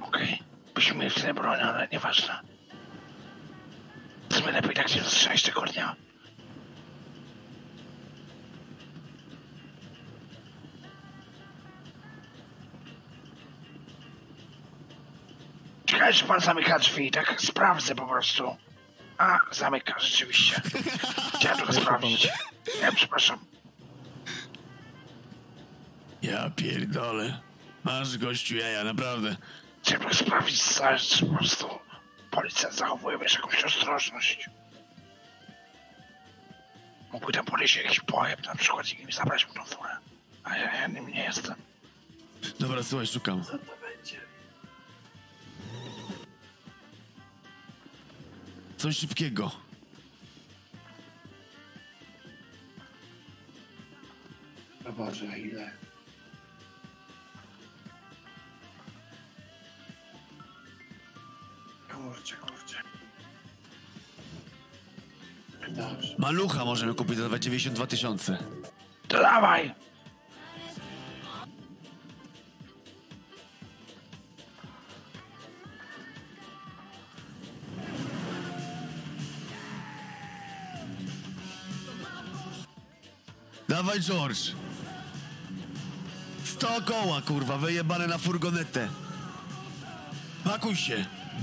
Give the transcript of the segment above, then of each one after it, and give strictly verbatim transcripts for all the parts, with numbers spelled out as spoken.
Okej. Okay. Byśmy mieli tyle broni, ale nieważne. Sobie lepiej tak się zastrzelić tego dnia. Czekaj, czy pan zamyka drzwi, tak sprawdzę po prostu. A, zamyka, rzeczywiście. Chciałem tylko sprawdzić. Ja przepraszam. Ja pierdolę. Masz gościu jaja, naprawdę. Chciałem tylko sprawdzić, czy po prostu policja zachowuje wiesz, jakąś ostrożność. Mógłby tam podejść jakiś pojeb na przykład i mi zabrać mu tą furę. A ja, ja nim nie jestem. Dobra, słuchaj, szukam. Co to będzie? Coś szybkiego. O Boże, ile? Kurczę, kurczę. Dobrze. Malucha możemy kupić za dziewięćdziesiąt dwa tysiące. To dawaj! Dawaj, George. Sto koła, kurwa, wyjebane na furgonetę. Pakuj się.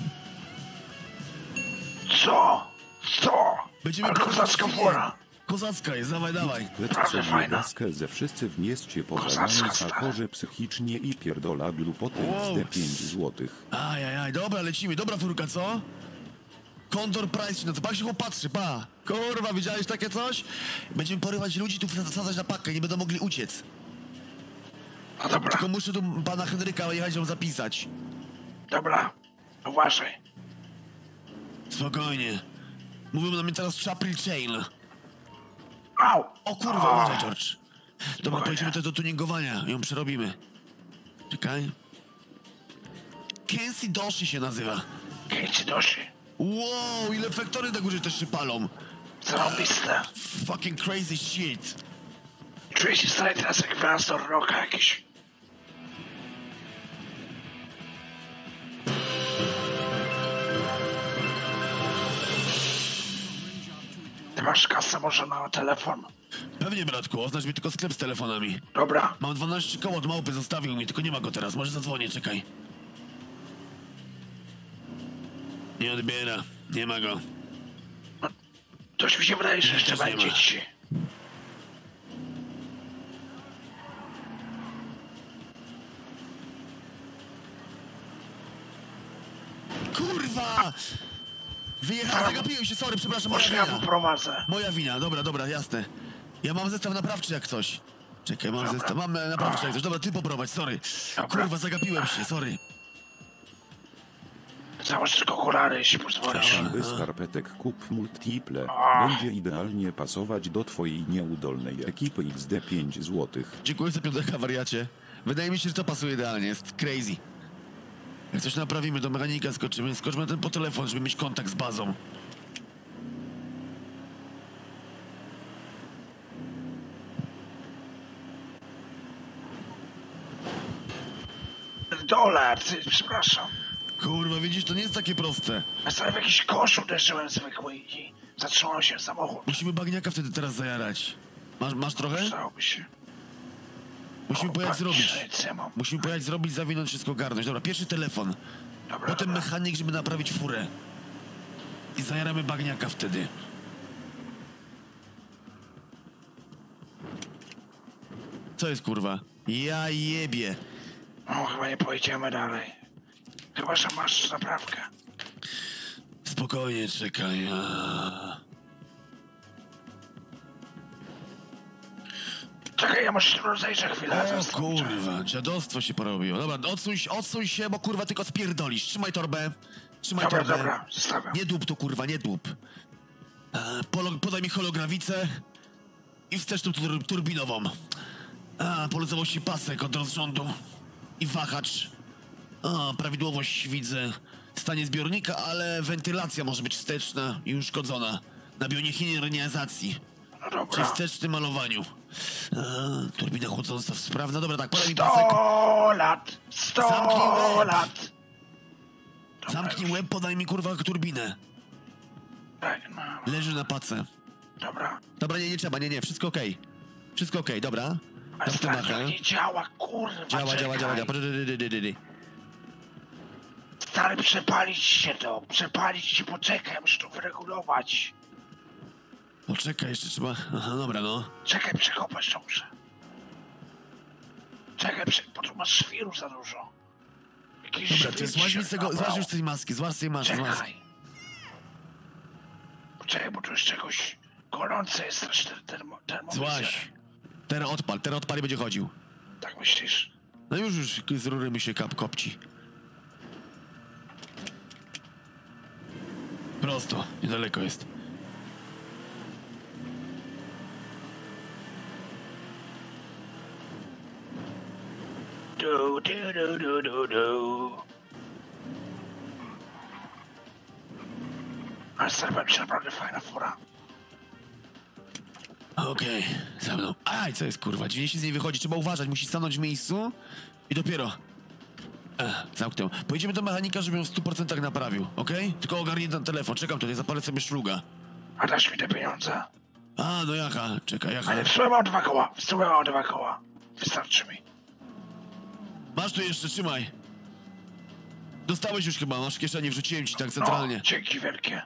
Co? Co? Będziemy Ale kozacka fura. Kozacka jest, dawaj, dawaj. Naprawdę fajna. Laskę ze wszyscy w mieście Kozacka pozwalamy stara. sakorze psychicznie i pierdola glupoty Wow. z pięć złotych. Ajajaj, dobra, lecimy. Dobra furka, co? Condor Price, no to pak się popatrzy, pa. Kurwa, widziałeś takie coś? Będziemy porywać ludzi, tu wsadzać na pakę, nie będą mogli uciec. No dobra, Tylko muszę tu pana Henryka jechać, żeby zapisać. dobra. Uważaj. Spokojnie. Mówią na mnie teraz Chapel Chain. Au! O kurwa, uważaj, George. Dobra, pojedziemy też do tuningowania, ją przerobimy. Czekaj. Kensi Doshi się nazywa. Kieci doszy. Wow, ile efektory na górze też się palą. Zarobiste. Fucking crazy shit. Czuję się stary teraz jak gwiazdor rocka jakiś. Ty masz kasę może na telefon? Pewnie, bratku, oznacz mi tylko sklep z telefonami. Dobra. Mam dwanaście koło od małpy, zostawił mi, tylko nie ma go teraz. Może zadzwonię, czekaj. Nie odbiera, nie ma go. Coś mi się wydaje, że jeszcze Też nie będzie ma. ci. Kurwa! Wyjechałem, zagapiłem się, sorry, przepraszam, moja Może ja wina. poprowadzę. Moja wina, dobra, dobra, jasne. Ja mam zestaw naprawczy jak coś. Czekaj, mam Dobra. zestaw, mam e, naprawczy jak coś. Dobra, ty poprowadź, sorry. Dobra. Kurwa, zagapiłem się, sorry. Założ tylko okulary, jeśli pozwolisz. Dobra. Bez skarpetek kup multiple. A. Będzie idealnie pasować do twojej nieudolnej ekipy X D pięć złotych. Dziękuję za piąteka, wariacie. Wydaje mi się, że to pasuje idealnie, jest crazy. Jak coś naprawimy, do mechanika skoczymy, skoczmy na ten po telefon, żeby mieć kontakt z bazą. Dolar, ty, przepraszam. Kurwa, widzisz, to nie jest takie proste. Ja sobie w jakiś kosz uderzyłem zwykły i zatrzymał się samochód. Musimy bagniaka wtedy teraz zajarać. Masz, masz trochę? Przydałoby się. Musimy pojechać zrobić. Nic nie mam. Musimy pojechać zrobić, zawinąć, wszystko garnąć. Dobra, pierwszy telefon. Dobra, Potem dobra. mechanik, żeby naprawić furę. I zajaramy bagniaka wtedy. Co jest, kurwa? Ja jebie. No, chyba nie pojedziemy dalej. Chyba, że masz naprawkę. Spokojnie, czekaj. A... Czekaj, ja może się rozejrzę chwilę. O zaraz zobaczę. kurwa, dziadostwo się porobiło. Dobra, odsuń, się- odsuń się, bo kurwa tylko spierdolisz. Trzymaj torbę. Trzymaj Dobra, torbę. dobra, zostawiam. Nie dłup tu, kurwa, nie dłup. E, polo- podaj mi holograwicę i wsteczną tur turbinową. A, poluzowości pasek od rozrządu i wahacz. A, prawidłowość widzę. Stanie zbiornika, ale wentylacja może być wsteczna i uszkodzona. Na bioniechinernizacji. No Przy dobra. wstecznym malowaniu. A, turbina chłodząca sprawna. Dobra, tak, podaj mi pasek. Sto lat! Sto Zamknij łeb. lat! zamknij łeb, podaj mi kurwa turbinę. Tak, no. Leży na pace. Dobra. Dobra, nie, nie trzeba, nie, nie, wszystko okej. Wszystko okej, dobra. Ale Tam w stary, machę. nie działa, kurwa, Działa, działa, czekaj. działa, działa. Dy, dy, dy, dy, dy. Stary, przepalić się to, przepalić się, poczekaj, muszę to wyregulować. Poczekaj, jeszcze trzeba... Aha, dobra, no. Czekaj, przekopać to muszę. Czekaj, prze... bo tu masz świru za dużo. Jakiś Dobra, świr ty ci złaź się mi z tego, nabrał. złaź już z tej maski, złaź z tej maski, złaź. Czekaj. Poczekaj, bo tu już czegoś gorące jest strasznie ten termo, termowizor. Złaź. Teraz odpal, teraz odpal i będzie chodził. Tak myślisz? No już, już z rury mi się kap kopci. Prosto, niedaleko jest. Du, du, du, du, du, du. Ale stary, powiem ci, naprawdę fajna fura. Okej, za mną. Aj, co jest kurwa, dźwięk się z niej wychodzi, trzeba uważać, musi stanąć w miejscu i dopiero... Ech, zamknę. Pojedziemy do mechanika, żeby ją w stu procentach naprawił, okej? Tylko ogarnij ten telefon, czekam tutaj, zapalę sobie szluga. A dasz mi te pieniądze? A, no jaka, czekaj, jaka. Ale w sumie mam dwa koła, w sumie mam dwa koła. Wystarczy mi. Masz tu jeszcze, trzymaj. Dostałeś już chyba, masz w kieszeni, wrzuciłem ci tak centralnie. No, dzięki wielkie.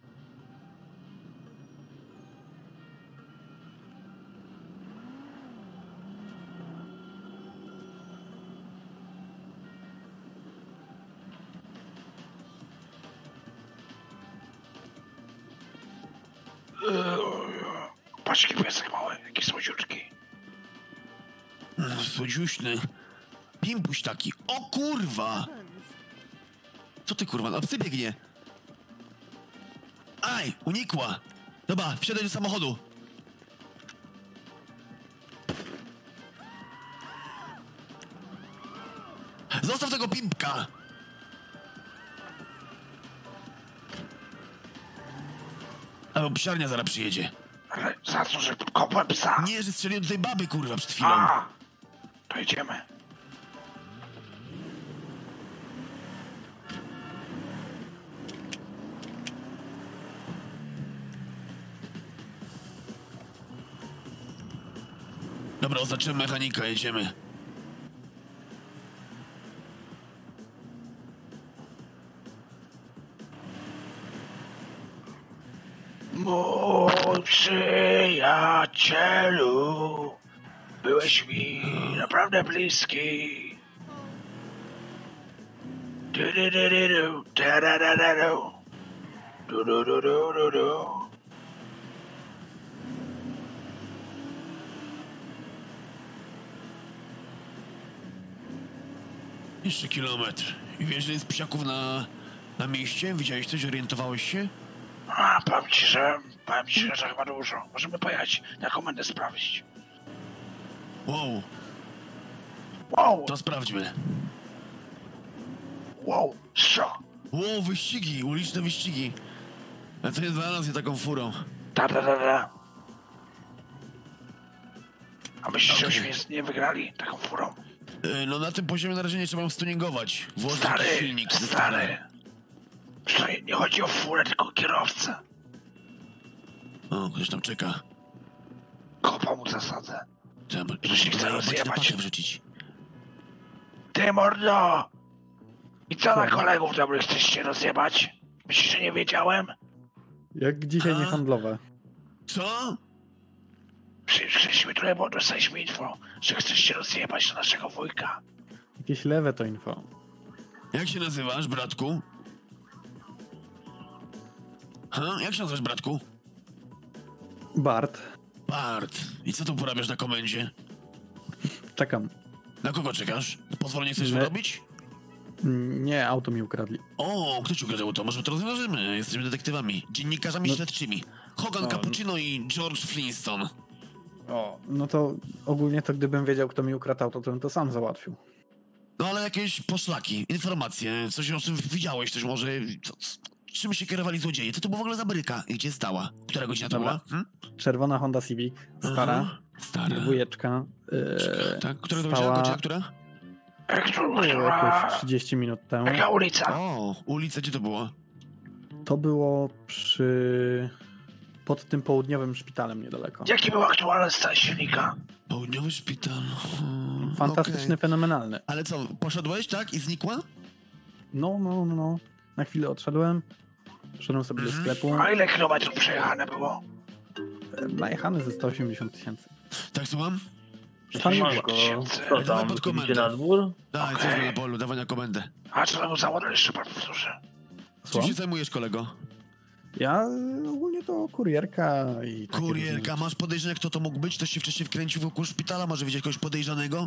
Patrz, jaki piesek mały, jaki słodziutki. No, słodziuśny. Pimpuś taki. O kurwa! Co ty kurwa, no psy biegnie. Aj, unikła. Dobra, wsiadaj do samochodu. Zostaw tego pimpka. Albo psiarnia zaraz przyjedzie. Ale za co, że kopłem psa? Nie, że strzeliłem do tej baby kurwa przed chwilą. A, to idziemy. Dobra, oznaczymy mechanika, jedziemy. Mój przyjacielu, byłeś mi naprawdę bliski. Du, du, du, du, du, da, da, da, da, du. Du, du, du, du, du, du. Jeszcze kilometr. I wiesz, że jest psiaków na, na mieście? Widziałeś coś? Orientowałeś się? A, powiem ci, że, powiem ci, że chyba dużo. Możemy pojechać na komendę sprawdzić. Wow, Wow, to sprawdźmy. wow, co? Wow, wyścigi, uliczne wyścigi. A to nie znalazł je taką furą. Da, da, da, da. A myślisz, że Okej. byśmy nie wygrali taką furą? Yy, no na tym poziomie na razie nie trzeba ją stuningować. Włożyć Stary, jakiś silnik. stary. Przecież nie chodzi o furę, tylko o kierowcę. O, ktoś tam czeka. Kopa mu zasadzę. Dobra, Że się chce na rozjebać. pakę wrzucić. Ty mordo! I co na Co? kolegów dobrych chcesz się rozjebać? Myślisz, że nie wiedziałem? Jak dzisiaj A? niehandlowe. Co? Przyszliśmy tutaj, bo dostaliśmy info, że chcesz się rozjebać na naszego wujka. Jakieś lewe to info. Jak się nazywasz, bratku? Ha? Jak się nazywasz, bratku? Bart, Bart. I co tu porabiasz na komendzie? czekam. Na kogo czekasz? Pozwolenie chcesz Nie. wyrobić? Mm, Nie, auto mi ukradli. O, kto ci ukradł to? Może to rozwiążemy. Jesteśmy detektywami. Dziennikarzami No- śledczymi. Hogan No. Cappuccino i George Flintstone. O, no to ogólnie to gdybym wiedział, kto mi ukradł auto, to bym to sam załatwił. No ale jakieś poszlaki, informacje, coś o czym widziałeś, coś może... Co, c- czym się kierowali złodzieje? Co to była w ogóle za bryka? I gdzie stała? Która godzina to Dobra. była? Hmm? Czerwona Honda Civic, stara, Aha, stara. dwójeczka. Yy, Tak, która to stała godzina? Godzina która? Która, Było jakieś która, trzydzieści minut temu. jaka ulica? O, ulica, gdzie to było? To było przy... pod tym południowym szpitalem niedaleko. Jaki był aktualny stan silnika? Południowy szpital. Hmm, Fantastyczny, okej. fenomenalny. Ale co, poszedłeś, tak? I znikła? No, no, no, no. Na chwilę odszedłem. Szedłem sobie do Mhm. sklepu. A ile kilometrów przejechane było? E, Najechany ze sto osiemdziesiąt tysięcy. Tak, słucham? Tam nie Siemanko, tysięcy. co Dawaj tam, pod idziecie komendę. na dwór? Daj, Okej. okay. na polu, dawaj na komendę. A co tam za model jeszcze pan powtórzy? Czym Słucham? się zajmujesz, kolego? Ja y, ogólnie to kurierka i takie Kurierka, różne masz podejrzenia, kto to mógł być? Ktoś się wcześniej wkręcił wokół szpitala? Może widzieć kogoś podejrzanego?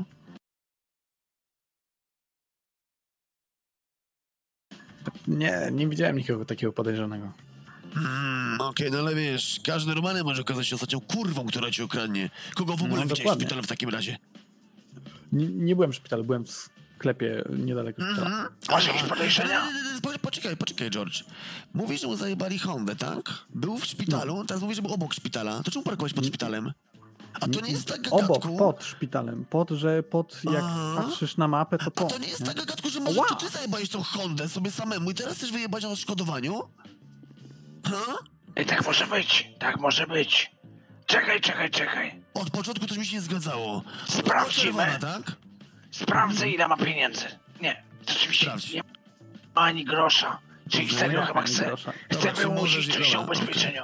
rzeczy. Nie, nie widziałem nikogo takiego podejrzanego. Hmm, okej, no ale wiesz, każdy normalny może okazać się ostatnią kurwą, która cię okradnie. Kogo w ogóle No, widziałeś w dokładnie. szpitalu w takim razie? Nie, nie byłem w szpitalu, byłem w sklepie niedaleko szpitala. Mhm. Masz jakieś podejrzenia? Nie, nie, nie, nie, po- Poczekaj, poczekaj, George. Mówisz, że mu zajebali Hondę, tak? Był w szpitalu, teraz mówisz, że był obok szpitala. To czemu parkowałeś pod szpitalem? A to nie jest tak Obok, gagatku. pod szpitalem. Pod, że pod, jak Aha. patrzysz na mapę, to A po. to nie jest nie? tak gagatku, że może Ła. to ty zajebałeś tą Hondę sobie samemu i teraz chcesz wyjebać na odszkodowaniu? Ha? I tak może być, tak może być. Czekaj, czekaj, czekaj. Od początku coś mi się nie zgadzało. Sprawdzimy. Czerwona, tak? Sprawdzę, ile ma pieniędzy. Nie, rzeczywiście Sprawdź. nie ma ani grosza. Czyli No serio jak chyba ani chce, grosza? chce Dobra, czy wyłudzić możesz- coś o dobra, ubezpieczeniu.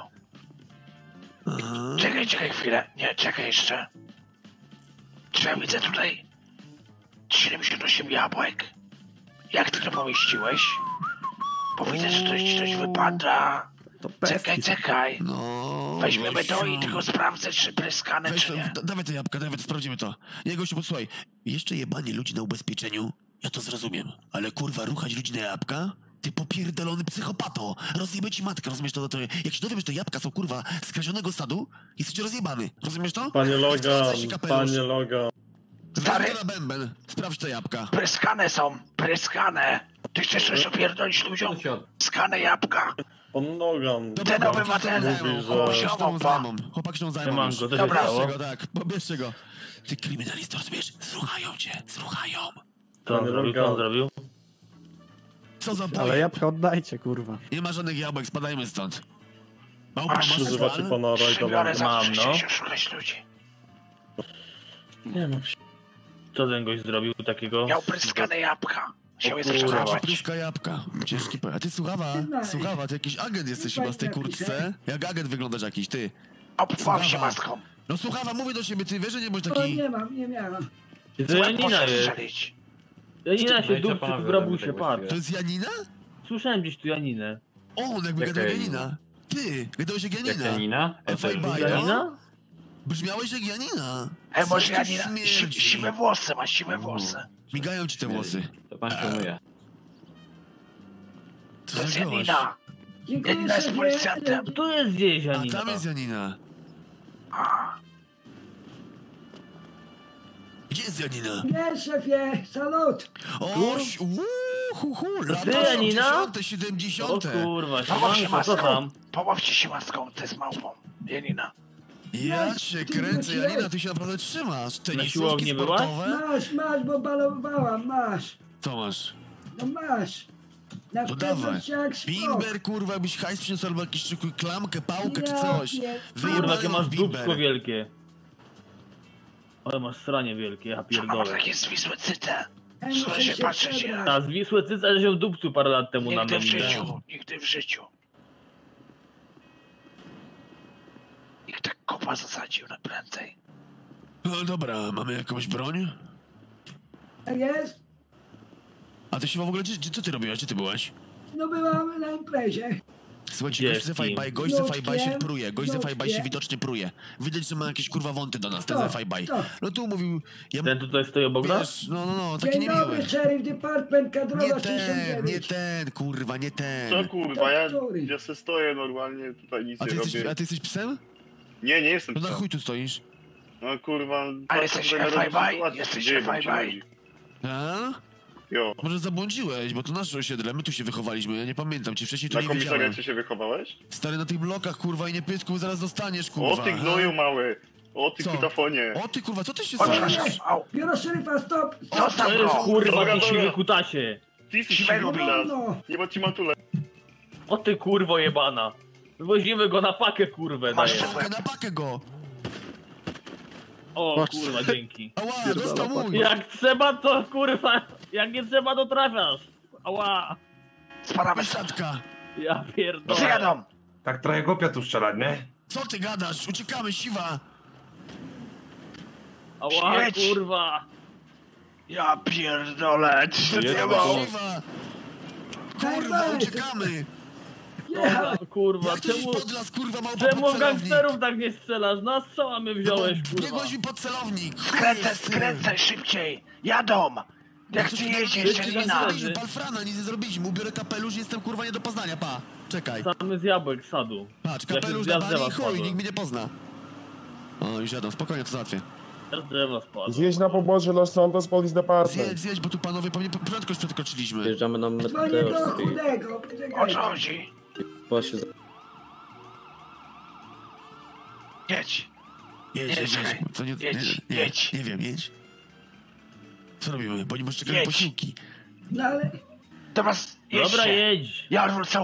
Aha. Czekaj, czekaj chwilę. Nie, czekaj jeszcze. Czy ja widzę tutaj siedemdziesiąt osiem jabłek? Jak ty to pomieściłeś? Bo widzę, że coś, coś wypada. To Czekaj, pestki. czekaj. No... Weźmiemy to i gościu. tylko sprawdzę, czy pryskane, Weź czy to, nie. da, dawaj te jabłka, dawaj, to sprawdzimy to. Nie, gościu, posłuchaj. Jeszcze jebanie ludzi na ubezpieczeniu, ja to zrozumiem. Ale kurwa, ruchać ludzi na jabłka? Ty popierdolony psychopato! Rozjebę ci matkę, rozumiesz to? to jak się dowiem, że te jabłka są kurwa z kradzionego sadu, jesteś rozjebany. Rozumiesz to? Panie Logan, Wtrącaj się, kapelusz. panie Logan. Stary. Weź to na bęben, sprawdź te jabłka. Pryskane są, pryskane. Ty chcesz coś opierdolić ludziom? Skane jabłka. Pan Logan. Ten obywatel mówi, że- Chłopak się ziomo, tą pa. zajmą, chłopak się tą zajmą Siemanko, już. co się Dobra. stało? Pobierzcie go, tak, pobierzcie go. Ty kryminalisto, rozumiesz? Słuchają cię, słuchają. Co on zrobił, co on zrobił? Co za Ale boj? jabłka oddajcie, kurwa. Nie ma żadnych jabłek, spadajmy stąd. Małpa, Masz, masz Używacie plan? pana Przybiorę Rajdona. za Mam, to, że no. się szukać ludzi. Nie no. Co ten gość zrobił takiego? Miał pryskane jabłka. Chciał je O kurwa. zaczerpać. Pryska jabłka. Ciężki po... A ty słuchawa, słuchawa, ty jakiś agent jesteś chyba z tej kurtce. Jak agent wyglądasz jakiś, ty. Obwał się Słuchawa. maską. No słuchawa, mówię do ciebie, ty wiesz, że nie bądź O, taki... nie mam, nie miałam. To Janina Może jest. strzelić. Janina się No i co dupcy panowie w grabusie, robicie patrz. właściwie? To jest Janina? Słyszałem gdzieś tu Janinę. O, on jakby Jaka gadał jak Janina? Janina. Ty, gadałeś jak Jak Janina. Janina? A Efel fajba, Bida? ja? Janina? Brzmiałeś jak Janina. Ej, może Coś tu Janina, si, śmierdzi. siwe włosy, ma siwe włosy. Migają ci te włosy. To pan szanuje. Co To jest za gość? Janina. Dziękuję Janina jest sobie. policjantem. Tu jest gdzieś A Janina. tam jest Janina. A, Gdzie jest Janina? Nie, szefie, salut. O, ś- uuu, hu, hu, lata Ty, Janina? osiemdziesiąte, O siedemdziesiąte. kurwa, pobaw się siemanko, co tam? maską. Pobawcie się maską, to jest małpą. Janina. Ja cię Ty kręcę, wróciłeś? Janina, ty się naprawdę trzymasz. Tenisówki siłowni byłaś? sportowe? Masz, masz, bo balowałam, masz. Co masz? No masz. Na To pewno dawaj. cię jak szpok. Bimber, kurwa, jakbyś hajs przyniósł albo jakąś taką klamkę, pałkę czy Ja coś. pier- Kurwa, Wyjebany jakie masz Bimber. dupsko wielkie. Ale masz sranie wielkie, ja Co ma pierdolę. takie zwisłe cyte? Ej, Co muszę się się patrzeć przebrać. ja? Ta zwisłe cyca, że się w dupcu parę lat temu na Nigdy mnie w minęło. życiu, nigdy w życiu. Nikt tak kopa zasadził na prędzej. No dobra, mamy jakąś broń? Tak jest? A ty się w ogóle, gdzie, gdzie, co ty robiłaś? Gdzie ty byłaś? No byłam na imprezie. Słuchajcie, Gdzie gość ze z kim? Fajbaj, gość ze Lotkiem, Fajbaj się pruje, gość ze Fajbaj się lotkiem. widocznie pruje. Widać, że ma jakieś kurwa wąty do nas, ten To, ze Fajbaj. to. No tu mówił, ja Ten tutaj stoi obok nas? wiesz, no, no, no, taki Dzień niemiły. dobry, sheriff department, kadrowa Nie ten, sześćdziesiąt nie dziewięć. ten, kurwa, nie ten. Co kurwa, ja, Który? ja se stoję normalnie, tutaj nic A nie ty, jesteś, robię. a ty jesteś psem? Nie, nie jestem No na psem. chuj tu stoisz. No kurwa, A patrzę jesteś tutaj na różne F I B? sytuacje, Jesteś co dzieją F I B? się ludzi. A? Jo. Może zabłądziłeś, bo to nasze osiedle, my tu się wychowaliśmy, ja nie pamiętam cię, wcześniej tu Na nie widziałem. komisariacie się wychowałeś? Stary, na tych blokach, kurwa, i nie pyskuj, zaraz dostaniesz, O kurwa. ty gnoju mały! O ty Co? kutafonie. O ty kurwa, co ty się O, stało? przepraszam, au. Biuro szeryfa, stop! Zostaw To jest go! kurwa, Dobra, ty dobra. siwy kutasie. Ty jesteś Siwego siwy No, nas. no. Nie ma ci matule. O ty kurwo jebana. Wywozimy go na pakę, kurwę, Masz daję. Pakę, na pakę go! O kurwa, dzięki. Ała, dostał mój! Jak trzeba to kurwa, jak nie trzeba to trafiasz. Ała. Spadamy. Wysadka! Ja No pierdolę. zjadą. Tak trochę głupio tu strzelać, nie? Co ty gadasz? Uciekamy, siwa! Ała Śmieć. kurwa. Ja pierdolę. Co ty Uciekamy, mało? siwa! Kurwa, uciekamy! Jechać! Kurwa, kurwa, Jak to się czemu, podlas, kurwa, małpa czemu pod w celownik? gangsterów tak nie strzelasz? Na strzała mnie wziąłeś, kurwa. Biegłeś mi pod celownik! Skręcaj, skręcaj szybciej. Jadą. Jak ty jedziesz, Nic nie Elina? zrobiliśmy, Palfrana, nic nie zrobiliśmy. Ubiorę kapelusz, jestem kurwa nie do poznania, pa! Czekaj. Samy z jabłek z sadu. Patrz, Ja kapelusz się na z drzewa bani i chuj, spadłem. nikt mnie nie pozna. O, już jadą, spokojnie, to załatwię. Ja z drzewa spadłem. Zjeźdź na pobocze Los Santos Police Department. Zjedź, zjedź, bo tu panowie pewnie prędkość przekroczyliśmy. Jeżdżamy na Dzwonię do Meteor Street. chudego, O co poczekaj. chodzi? Właśnie Jedź. Jedź, jedź, jedź. Jedź, Co nie, nie, jedź, nie, jedź. nie wiem, jedź. Co robimy? Bo nie może czekać Jedź. posiłki. No ale... Dobra, jedźcie. Dobra, jedź. Ja wrócę.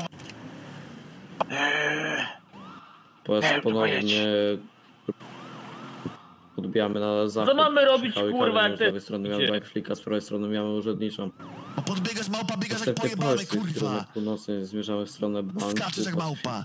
Eee, po raz Nie, ponownie podbijamy na zachód. Co mamy robić, Przyjechały kurwa, kamienie, jak z te- lewej strony miałem Gdzie? bajflika, z prawej strony miałem urzędniczą. O, podbiegasz małpa, biegasz jak Następnie pojebany, polscy, kurwa. kierunek północny, zmierzamy w stronę banku. Skaczesz jak małpa.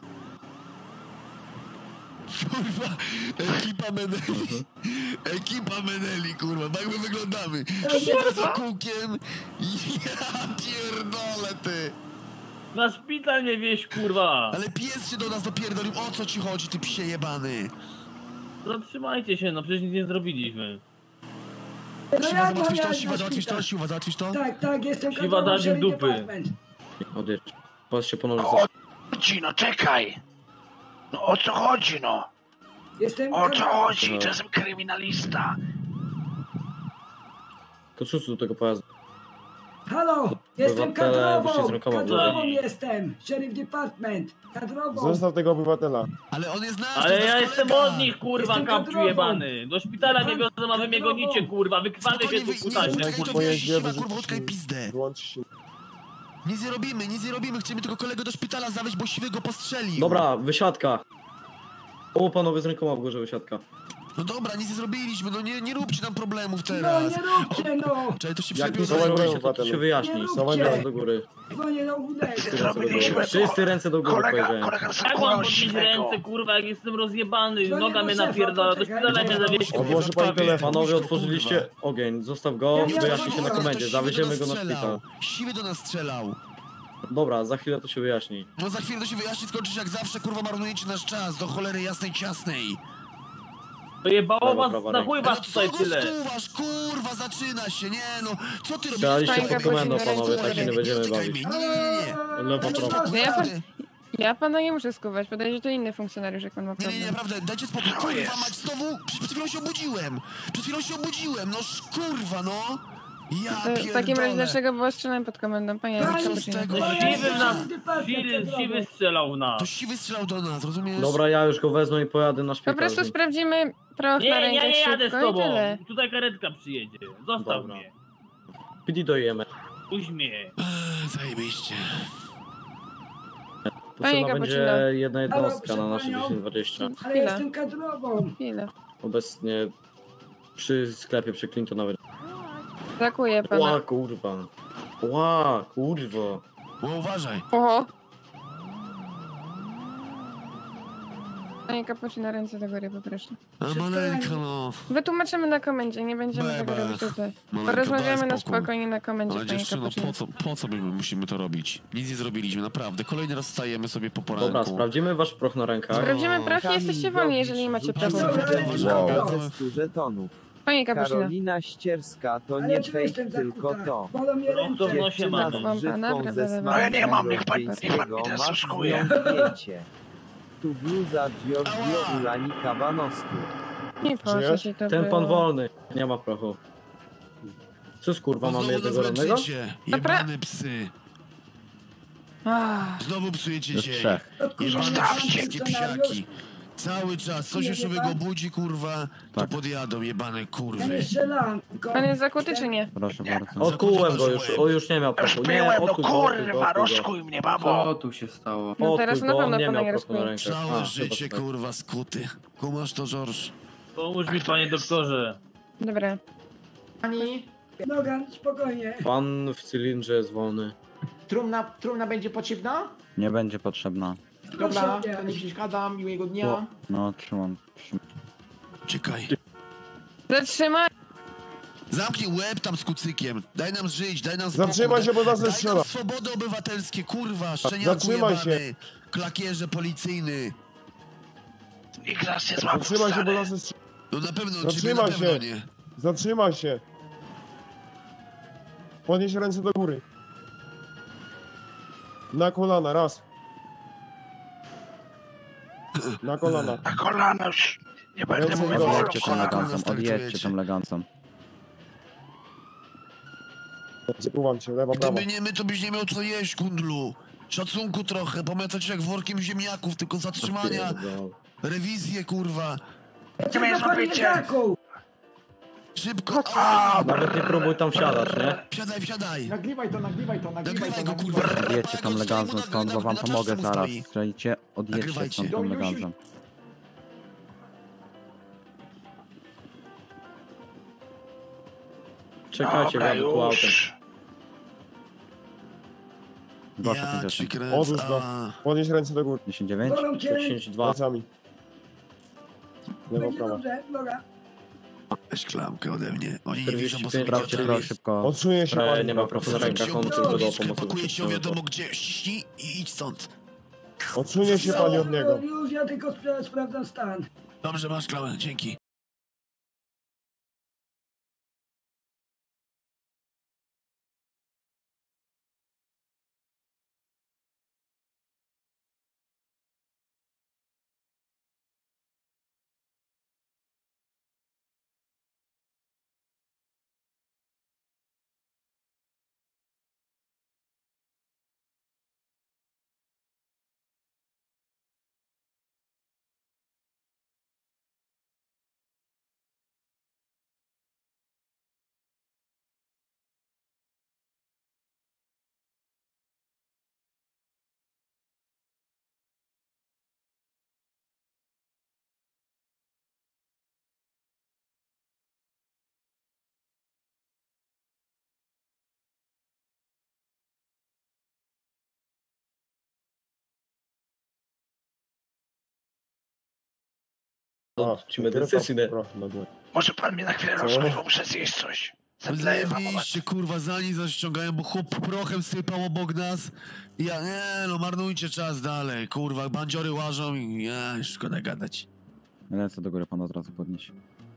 Kurwa, ekipa Meneli. Ekipa Meneli, kurwa, tak my wyglądamy. Siwa za kółkiem. Ja pierdolę, ty. Na szpital nie wieś, kurwa. Ale pies się do nas dopierdolił, o co ci chodzi, ty psie jebany? Zatrzymajcie się, no przecież nic nie zrobiliśmy. No Siwa, jak mam załatwisz to, jechać Siwa, na załatwisz to, szpital? Siwa, załatwisz to? Tak, tak, jestem Siwa, kadrową dać im Sheriff dupy. Department. Odjedź. Pas się ponownie o co chodzi, no czekaj. No o co chodzi, no? Jestem O co kadrową. chodzi? To jestem kryminalista. To cóż do tego pojazdu? Halo, jestem Obywatele, wyjście z kadrową, rękoma w kadrową górę. jestem, Sheriff Department, kadrową. Zostaw tego obywatela. Ale on jest nasz, to Ale jest ja nasz jestem kolega. od nich, kurwa, Jestem kapciu kadrową. jebany. Do szpitala nie wiozą, a wy mnie gonicie, kurwa. Wykrwawię się Spokojnie, tu, wy- nie, kutasie. czekaj, to Pojeździe, wyjść, siwa, wyrzucić kurwa, utkaj się. pizdę. Wyłącz się. Nic nie robimy, nic nie robimy, chcemy tylko kolegę do szpitala zawieźć, bo siwy go postrzelił. Dobra, wysiadka. O, panowie z rękoma w górze, wysiadka. No dobra, nic nie zrobiliśmy, no nie, nie róbcie nam problemów No teraz. nie róbcie, no. Czekaj, to się Jak przebił nie Dawaj, zrobicie, dawaj, to, to się dawaj. wyjaśni. Nie Dawaj róbcie. do góry. Dzwonię do chudego. Zrobiliśmy to. Wszyscy ręce do góry, Kolega, powiedziałem. kolega Jak mam zakołał podnieść siwego. ręce, kurwa, jak jestem rozjebany? No nie Noga do mnie szefa, napierdala, do poczekaj. szpitala mnie zawieźcie. Odłoży pani telefon. Panowie, otworzyliście ogień, zostaw go, Ja nie wyjaśni się na otworzyłem, komendzie, zawieziemy go na szpital. Siwy do nas strzelał. Dobra, za chwilę to się wyjaśni. No za chwilę to się wyjaśni, skończysz jak zawsze, kurwa, marnujecie nasz czas, do cholery jasnej ciasnej. To jebało Prawa, was, prawa na ręka. chuj No was co tutaj go tyle. skuwasz, kurwa, zaczyna się, nie no. Co ty robisz? Strzelaliście Spokojnie, pod komendą, spokojnie, panowie, tak się nie będziemy dotykaj bawić. mnie, Nie, nie, nie. Lewo, Dajcie prawo. spokój, Ja pan- naprawdę. Ja pana nie muszę skuwać, podaję, że to inny funkcjonariusz, jak pan ma Nie, nie, nie, problem. naprawdę, dajcie spokój. To Kurwa, jest. mać znowu, przed przed chwilą się obudziłem. Przed chwilą się obudziłem, no sz- kurwa, no. Ja To w takim razie pierdolę. dlaczego było strzelane pod komendą, panie Panie z Kapucino? tego? No No siwy jestem nas, Sheriff Department, siwy, kadrową. siwy strzelał w nas. To siwy strzelał do nas, rozumiesz? Dobra, ja już go wezmę i pojadę na Po szpital. prostu sprawdzimy proch na Nie, ja rękę nie jadę z szybko i tobą. tyle. Tutaj karetka przyjedzie. Zostaw Dobra. mnie. P D dojemy. Puść mnie. Eee, Zajebiście. Panie Potrzebna będzie Cappuccino. jedna jednostka Halo, na nasze proszę dziesięć dwadzieścia. Ale Chwila. jestem kadrową. Chwilę. Obecnie przy sklepie, przy Clintonowie. Brakuje Ła, pana. kurwa. Ła, kurwa. O, uważaj. Oho! Panie Kapucino, ręce do góry, poproszę. A maleńka, no. Wytłumaczymy na komendzie, nie będziemy Bebe. tego robić tutaj. Maleńka, Porozmawiamy daj na spokój. spokojnie na komendzie, Ale panie dziewczyno, Kapucino. po co, po co my musimy to robić? Nic nie zrobiliśmy, naprawdę. Kolejny raz stajemy sobie po poranku. Dobra, sprawdzimy wasz proch na rękach. Sprawdzimy proch i jesteście wolni, jeżeli nie macie Bardzo problemu. Dobra, ale Wow. wow. testu żetonów. Panie Kapucino. Karolina Ścierska to Ale nie czemu jestem fake, tylko zakuta? to. Bolą mnie No, to ręce. no się ma. Dziewczyna z Mam grzywką pana, ze prawda, smakiem No ja nie mam, niech pan- niech pan rosyjskiego. mi teraz Masz uszkuje. z nią zdjęcie. Tu bluza Giorgio Ała. Ulani Kabanowski. Nie po co Żyjesz? się to Ten było. pan wolny. Nie ma prochu. Cóż kurwa, mamy jednego rannego? Jebane psy. Ach, Znowu psujecie dzień. Odkurzamy Jebane Zostawcie. wszystkie psiaki. Cały czas, coś jeszcze Nie, go nie, budzi, kurwa, to Tak. podjadą jebane Ja nie kurwy. strzelam. tylko- Pan jest zakuty czy nie? Proszę bardzo. Odkułem go już, o już nie miał Już prochu. Nie, byłem, no odkuj go, odkuj go, kurwa, odkuj go. rozkuj mnie, babo. tu się stało? No teraz na pewno nie pana miał nie prochu na rozkuję. rękach. Całe A, życie, chyba tak. kurwa, skuty. Kumasz to, George? Pomóż mi, panie doktorze. Dobra. Pani, Logan, spokojnie. Pan w cylindrze jest wolny. trumna, trumna będzie potrzebna? Nie będzie potrzebna. Dobra, Proszę, to nie przeszkadzam, miłego dnia. No, no trzymam. Czekaj. Zatrzymaj! Zamknij łeb tam z kucykiem. Daj nam żyć, daj nam Zatrzymaj się, bo nas Daj strzela. nam swobody obywatelskie, kurwa, szczeniaku Zatrzymaj się. jebany. Klakierze policyjny. Ignac nie złapał, Zatrzymaj się, bo stary. nas strzela. No na pewno, Zatrzymaj ciebie na pewno się. nie. Zatrzymaj się. Podnieś ręce do góry. Na kolana, raz. Na kolana. Na kolana już. Nie będę Ręce mówił w górę. wolno, Odjedźcie tą kolana. elegancją, startujecie. odjedźcie tą elegancją. Uwam cię, lewa, prawa. Gdyby nie my, to byś nie miał co jeść, kundlu. Szacunku trochę, pamiętacie jak workiem ziemniaków, tylko zatrzymania, rewizje, kurwa. Gdzie mnie Dlaczego pan nie złapiecie? zakuł? Szybko, a, Nawet nie próbuj tam wsiadać, nie? Wsiadaj, wsiadaj. Nagrywaj to, nagrywaj to, nagrywaj to. Nagrywaj go, nagrywaj kurwa. to. Odjedźcie tą elegancją stąd, bo wam pomogę zaraz. Strzelcie, odjedźcie Nagrywajcie. stąd tą elegancją. Czekajcie, Dobra, jadę tu autem. już. Zgłoszę Ja pięćdziesiąt. ci kręcę, Odłóż go. a. Podnieś ręce do góry. dziesięć dziewięć. Bolą cię ręce. pięćdziesiąt dwa. Palcami. Lewa, Będzie prawa. dobrze, Logan. Weź klamkę ode mnie. Oni nie widzą, bo czterdzieści pięć, są Sprawdźcie wiadomi. to szybko. Odsunie się E, pan. nie ma prochu na rękach, on tylko do pomocy Pakuję cię wytrzymuje. wiadomo gdzie. Ściśnij i idź stąd. Odsunie się pani od niego. Już ja tylko spra- sprawdzam stan. Dobrze, masz klamę, dzięki. Ci medycyny. Może pan mnie na chwilę Co? rozkuj, bo muszę zjeść coś. Zemdleję wam, Zajebiście, kurwa, za nic zaściągają, bo chłop prochem sypał obok nas. I ja, nie no, marnujcie czas dalej, kurwa, bandziory łażą i ja, szkoda gadać. Ręce do góry pan od razu podnieś.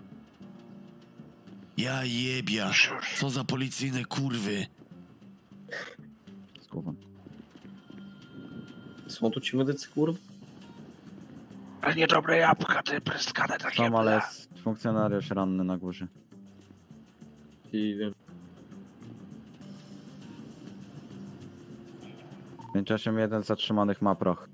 Ja jebia, Już, już. co za policyjne kurwy. Z głową. Są tu ci medycy, kurwa? Ale niedobre jabłka, te pryskane takie. Tam, ale ble. jest funkcjonariusz ranny na górze. I wiem. W międzyczasie jeden z zatrzymanych ma proch.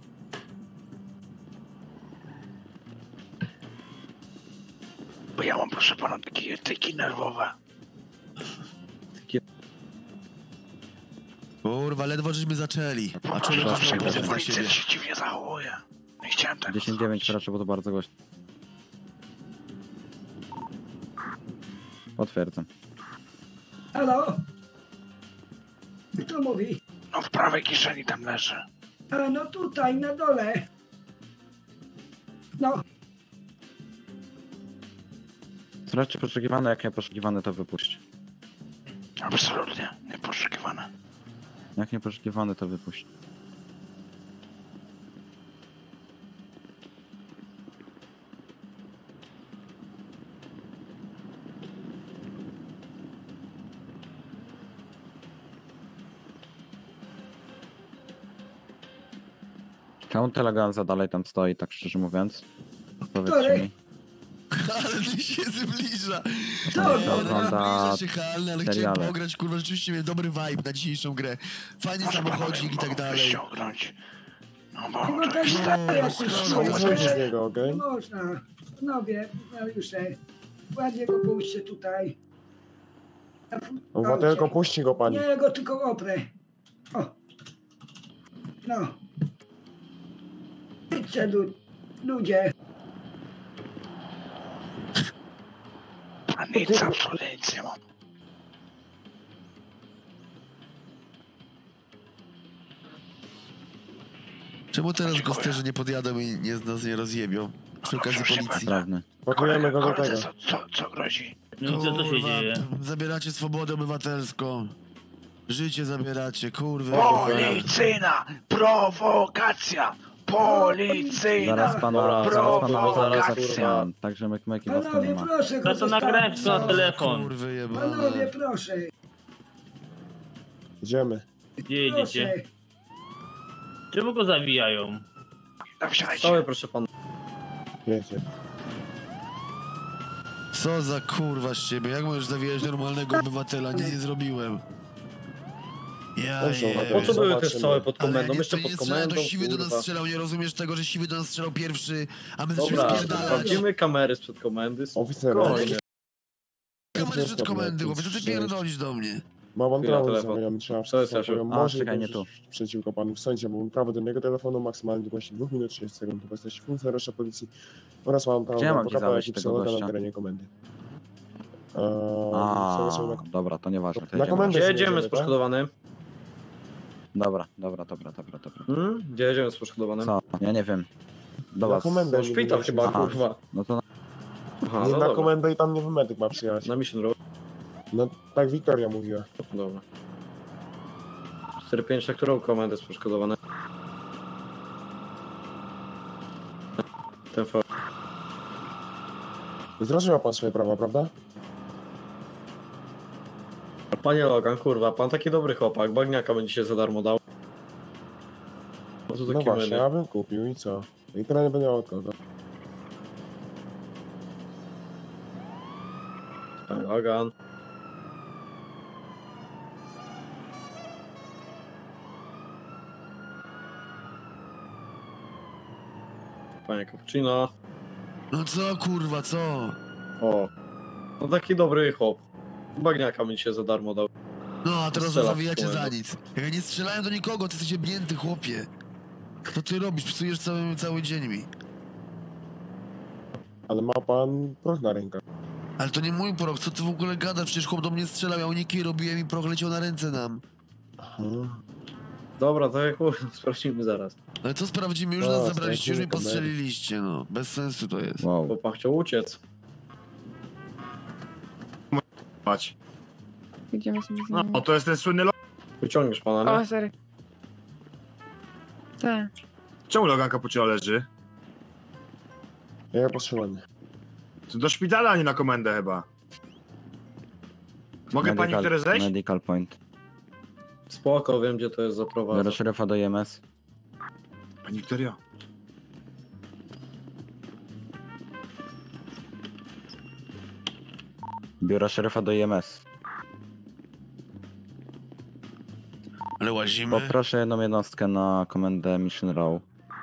Bo ja mam, proszę pana, takie tyki nerwowe. Kurwa, ledwo żeśmy zaczęli. A człowiek Proszę, ma Widzę, pomysł na policja siebie. się dziwnie zachowuje. Nie chciałem tego dziesięć dziewięć zrobić. proszę, bo to bardzo głośno. Potwierdzam. Halo? Kto mówi? No w prawej kieszeni tam leży. A no tutaj, na dole. No, Sprawdźcie poszukiwane, jak nie poszukiwane, to wypuść. Absolutnie, nieposzukiwane. Jak nie poszukiwane, to wypuść. Count eleganza dalej tam stoi, tak szczerze mówiąc. Powiedzcie Której? mi. Ale się zbliża. Co? Nie, to no, ogląda zbliża się Halny, ale chciałem seriale. pograć, kurwa, rzeczywiście miałem dobry vibe na dzisiejszą grę. Fajny Może samochodzik i panowie tak mogą dalej. ściągnąć. No bo Tego to też jest tak, jak tak. już Nie słyszę z niego, okej? Nie można. Panowie, funkcjonariusze, ładnie go puśćcie tutaj. Obywatelko, puści go pani. Nie, ja go tylko oprę. O. No. Idźcie, lu- ludzie. A nic, absolutnie nic nie mam. Czemu teraz gosterzy nie podjadą i nie, nas nie rozjebią? Przy okazji Proszę policji. Sprawny. Pakujemy go do Koledze, tego. co, co, co grozi? No i co, co się Kurwa, dzieje? zabieracie swobodę obywatelską. Życie zabieracie, kurwa. Policyjna prowokacja! Policyjna Zaraz pana, zaraz pana, zaraz prowokacja! zatrzymam. Także myki was tu nie Panowie, ma. proszę go No to nagrałem wszystko na zostawić. telefon. Kurwy Panowie, jebane. proszę. Idziemy. Gdzie jedziecie? Proszę. Czemu go zawijają? No wsiadajcie. Cały proszę pana. Wiecie. Co za kurwa z ciebie? Jak możesz zawijać normalnego obywatela? Nie, nie zrobiłem. Ja Dobrze, je. obywatelu. Po co były też Zobaczymy. całe pod Ale komendą? nie, Jeszcze to pod nie strzelał, komendą, to siwy do nas kurwa. strzelał, nie rozumiesz tego, że siwy do nas strzelał pierwszy, a my zaczęliśmy Dobra, spierdalać. sprawdzimy kamery sprzed komendy. Oficer, Spokojnie. Kamery przed komendy, chłopie, co ty pierdolisz do mnie? ma pan Chwila, prawo do telefon. zabrania, trzeba Co jest, wszystko. Jasiu? Może A, czekaj, i nie dobrze tu. przeciwko panu w sądzie, bo mam prawo do niego telefonu maksymalnie długości dwóch minut trzydzieści sekund. To jesteś funkcjonariuszem policji oraz mam prawo Gdzie ja do mam ci adwokata, zawieźć jaki tego psychologa gościa? na terenie komendy. Eee, A, przepraszam, na- dobra, to nieważne. To Na jedziemy. komendę. Gdzie się jedziemy z jedziemy, tak? poszkodowanym? Dobra, dobra, dobra, dobra, dobra. Hmm? Gdzie jedziemy z poszkodowanym? Co? Ja nie wiem. Na Dobra, komendę. Do nie szpital wiem, chyba, czy- Aha. kurwa. no to Aha, Nie no na dobra. komendę i tam nie medyk ma przyjechać. Na Mission Road. No tak Wiktoria mówiła. Dobra. cztery pięć, na którą komendę jest poszkodowany? Ten fa... Zrozumiał pan swoje prawa, prawda? Panie Logan, kurwa, pan taki dobry chłopak, bagniaka będzie się za darmo dał. Po co No taki właśnie, medy? ja bym kupił i co? I teraz nie będzie miał od kogo. Panie Logan. Panie Cappuccino. No co kurwa, co? O. No taki dobry chłop. Bagniaka mi się za darmo dał. No a teraz Strzela zawijacie w za komendę. nic. Jak ja nie strzelałem do nikogo, ty jesteś jebnięty, chłopie. Co ty robisz? Psujesz cały, cały dzień mi. Ale ma pan proch na rękach. Ale to nie mój proch, co ty w ogóle gadasz? Przecież chłop do mnie strzelał, ja uniki robiłem i proch leciał na ręce nam. Dobra, to jak kurwa, sprawdzimy zaraz. Ale co sprawdzimy? Już O, nas zabraliście, już stracimy mnie postrzeliliście, no. Bez sensu to jest. wow. Chłopak chciał uciec. Patrz. Idziemy sobie z nimi. No, to jest ten słynny lo... Wyciągniesz pana, O, nie? sorry. Tak. Czemu Logan Cappuccino leży? Ja postrzelony. To do szpitala, a nie na komendę chyba. Mogę pani Medical- teraz zejść? Medical point. Spoko, wiem gdzie to jest zaprowadzę. Biorę szeryfa do I M S. Pani Wiktorio. Biorę szeryfa do I M S. Ale łazimy. Poproszę jedną jednostkę na komendę Mission Row.